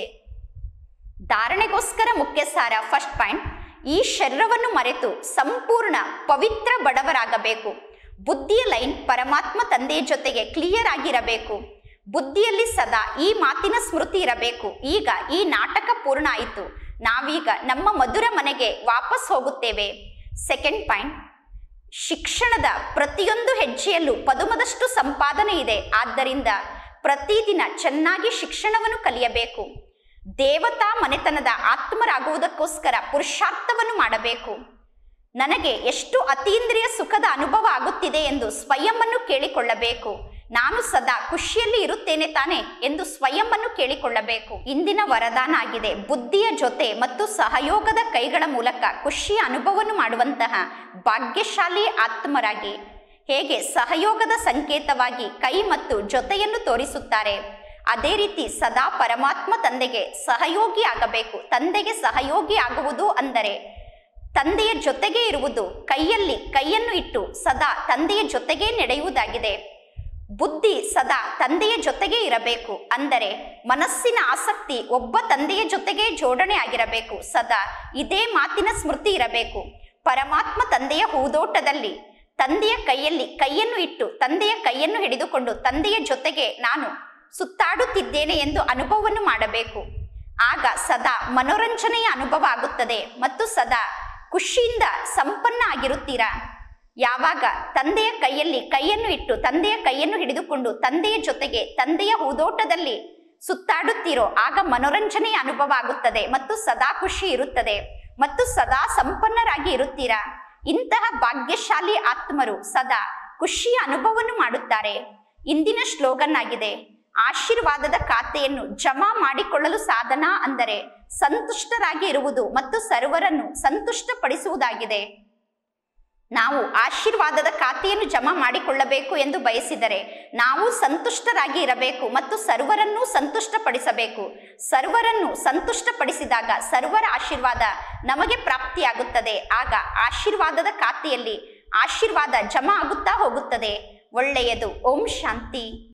ಧಾರಣೆಗೋಸ್ಕರ ಮುಖ್ಯ ಸಾರ. ಫಸ್ಟ್ ಪಾಯಿಂಟ್, ಈ ಶರೀರವನ್ನು ಮರೆತು ಸಂಪೂರ್ಣ ಪವಿತ್ರ ಬಡವರಾಗಬೇಕು. ಬುದ್ಧಿಯ ಲೈನ್ ಪರಮಾತ್ಮ ತಂದೆಯ ಜೊತೆಗೆ ಕ್ಲಿಯರ್ ಆಗಿರಬೇಕು. ಬುದ್ಧಿಯಲ್ಲಿ ಸದಾ ಈ ಮಾತಿನ ಸ್ಮೃತಿ ಇರಬೇಕು. ಈಗ ಈ ನಾಟಕ ಪೂರ್ಣ ಆಯಿತು. ನಾವೀಗ ನಮ್ಮ ಮಧುರ ಮನೆಗೆ ವಾಪಸ್ ಹೋಗುತ್ತೇವೆ. ಸೆಕೆಂಡ್ ಪಾಯಿಂಟ್, ಶಿಕ್ಷಣದ ಪ್ರತಿಯೊಂದು ಹೆಜ್ಜೆಯಲ್ಲೂ ಪದುಮದಷ್ಟು ಸಂಪಾದನೆ ಇದೆ. ಆದ್ದರಿಂದ ಪ್ರತಿದಿನ ಚೆನ್ನಾಗಿ ಶಿಕ್ಷಣವನ್ನು ಕಲಿಯಬೇಕು. ದೇವತಾ ಮನೆತನದ ಆತ್ಮರಾಗುವುದಕ್ಕೋಸ್ಕರ ಪುರುಷಾರ್ಥವನ್ನು ಮಾಡಬೇಕು. ನನಗೆ ಎಷ್ಟು ಅತೀಂದ್ರಿಯ ಸುಖದ ಅನುಭವ ಆಗುತ್ತಿದೆ ಎಂದು ಸ್ವಯಂವನ್ನು ಕೇಳಿಕೊಳ್ಳಬೇಕು. ನಾನು ಸದಾ ಖುಷಿಯಲ್ಲಿ ಇರುತ್ತೇನೆ ತಾನೆ ಎಂದು ಸ್ವಯಂವನ್ನು ಕೇಳಿಕೊಳ್ಳಬೇಕು. ಇಂದಿನ ವರದಾನ ಆಗಿದೆ, ಬುದ್ಧಿಯ ಜೊತೆ ಮತ್ತು ಸಹಯೋಗದ ಕೈಗಳ ಮೂಲಕ ಖುಷಿಯ ಅನುಭವವನ್ನು ಮಾಡುವಂತಹ ಭಾಗ್ಯಶಾಲಿ ಆತ್ಮರಾಗಿ. ಹೇಗೆ ಸಹಯೋಗದ ಸಂಕೇತವಾಗಿ ಕೈ ಮತ್ತು ಜೊತೆಯನ್ನು ತೋರಿಸುತ್ತಾರೆ, ಅದೇ ರೀತಿ ಸದಾ ಪರಮಾತ್ಮ ತಂದೆಗೆ ಸಹಯೋಗಿ ಆಗಬೇಕು. ತಂದೆಗೆ ಸಹಯೋಗಿ ಆಗುವುದು ಅಂದರೆ ತಂದೆಯ ಜೊತೆಗೆ ಇರುವುದು. ಕೈಯಲ್ಲಿ ಕೈಯನ್ನು ಇಟ್ಟು ಸದಾ ತಂದೆಯ ಜೊತೆಗೇ ನಡೆಯುವುದಾಗಿದೆ. ಬುದ್ಧಿ ಸದಾ ತಂದೆಯ ಜೊತೆಗೆ ಇರಬೇಕು. ಅಂದರೆ ಮನಸ್ಸಿನ ಆಸಕ್ತಿ ಒಬ್ಬ ತಂದೆಯ ಜೊತೆಗೆ ಜೋಡಣೆ ಆಗಿರಬೇಕು. ಸದಾ ಇದೇ ಮಾತಿನ ಸ್ಮೃತಿ ಇರಬೇಕು. ಪರಮಾತ್ಮ ತಂದೆಯ ಹೂದೋಟದಲ್ಲಿ ತಂದೆಯ ಕೈಯಲ್ಲಿ ಕೈಯನ್ನು ಇಟ್ಟು ತಂದೆಯ ಕೈಯನ್ನು ಹಿಡಿದುಕೊಂಡು ತಂದೆಯ ಜೊತೆಗೆ ನಾನು ಸುತ್ತಾಡುತ್ತಿದ್ದೇನೆ ಎಂದು ಅನುಭವವನ್ನು ಮಾಡಬೇಕು. ಆಗ ಸದಾ ಮನೋರಂಜನೆಯ ಅನುಭವ ಆಗುತ್ತದೆ ಮತ್ತು ಸದಾ ಖುಷಿಯಿಂದ ಸಂಪನ್ನ ಆಗಿರುತ್ತೀರಾ. ಯಾವಾಗ ತಂದೆಯ ಕೈಯಲ್ಲಿ ಕೈಯನ್ನು ಇಟ್ಟು ತಂದೆಯ ಕೈಯನ್ನು ಹಿಡಿದುಕೊಂಡು ತಂದೆಯ ಜೊತೆಗೆ ತಂದೆಯ ಹೂದೋಟದಲ್ಲಿ ಸುತ್ತಾಡುತ್ತೀರೋ ಆಗ ಮನೋರಂಜನೆಯ ಅನುಭವ ಆಗುತ್ತದೆ ಮತ್ತು ಸದಾ ಖುಷಿ ಇರುತ್ತದೆ ಮತ್ತು ಸದಾ ಸಂಪನ್ನರಾಗಿ ಇರುತ್ತೀರಾ. ಇಂತಹ ಭಾಗ್ಯಶಾಲಿ ಆತ್ಮರು ಸದಾ ಖುಷಿಯ ಅನುಭವವನ್ನು ಮಾಡುತ್ತಾರೆ. ಇಂದಿನ ಸ್ಲೋಗನ್ ಆಗಿದೆ, ಆಶೀರ್ವಾದದ ಖಾತೆಯನ್ನು ಜಮಾ ಮಾಡಿಕೊಳ್ಳಲು ಸಾಧನ ಅಂದರೆ ಸಂತುಷ್ಟರಾಗಿ ಇರುವುದು ಮತ್ತು ಸರ್ವರನ್ನು ಸಂತುಷ್ಟಪಡಿಸುವುದಾಗಿದೆ. ನಾವು ಆಶೀರ್ವಾದದ ಖಾತೆಯನ್ನು ಜಮಾ ಮಾಡಿಕೊಳ್ಳಬೇಕು ಎಂದು ಬಯಸಿದರೆ ನಾವು ಸಂತುಷ್ಟರಾಗಿ ಇರಬೇಕು ಮತ್ತು ಸರ್ವರನ್ನು ಸಂತುಷ್ಟಪಡಿಸಬೇಕು. ಸರ್ವರನ್ನು ಸಂತುಷ್ಟಪಡಿಸಿದಾಗ ಸರ್ವರ ಆಶೀರ್ವಾದ ನಮಗೆ ಪ್ರಾಪ್ತಿಯಾಗುತ್ತದೆ. ಆಗ ಆಶೀರ್ವಾದದ ಖಾತೆಯಲ್ಲಿ ಆಶೀರ್ವಾದ ಜಮಾ ಆಗುತ್ತಾ ಹೋಗುತ್ತದೆ. ಒಳ್ಳೆಯದು. ಓಂ ಶಾಂತಿ.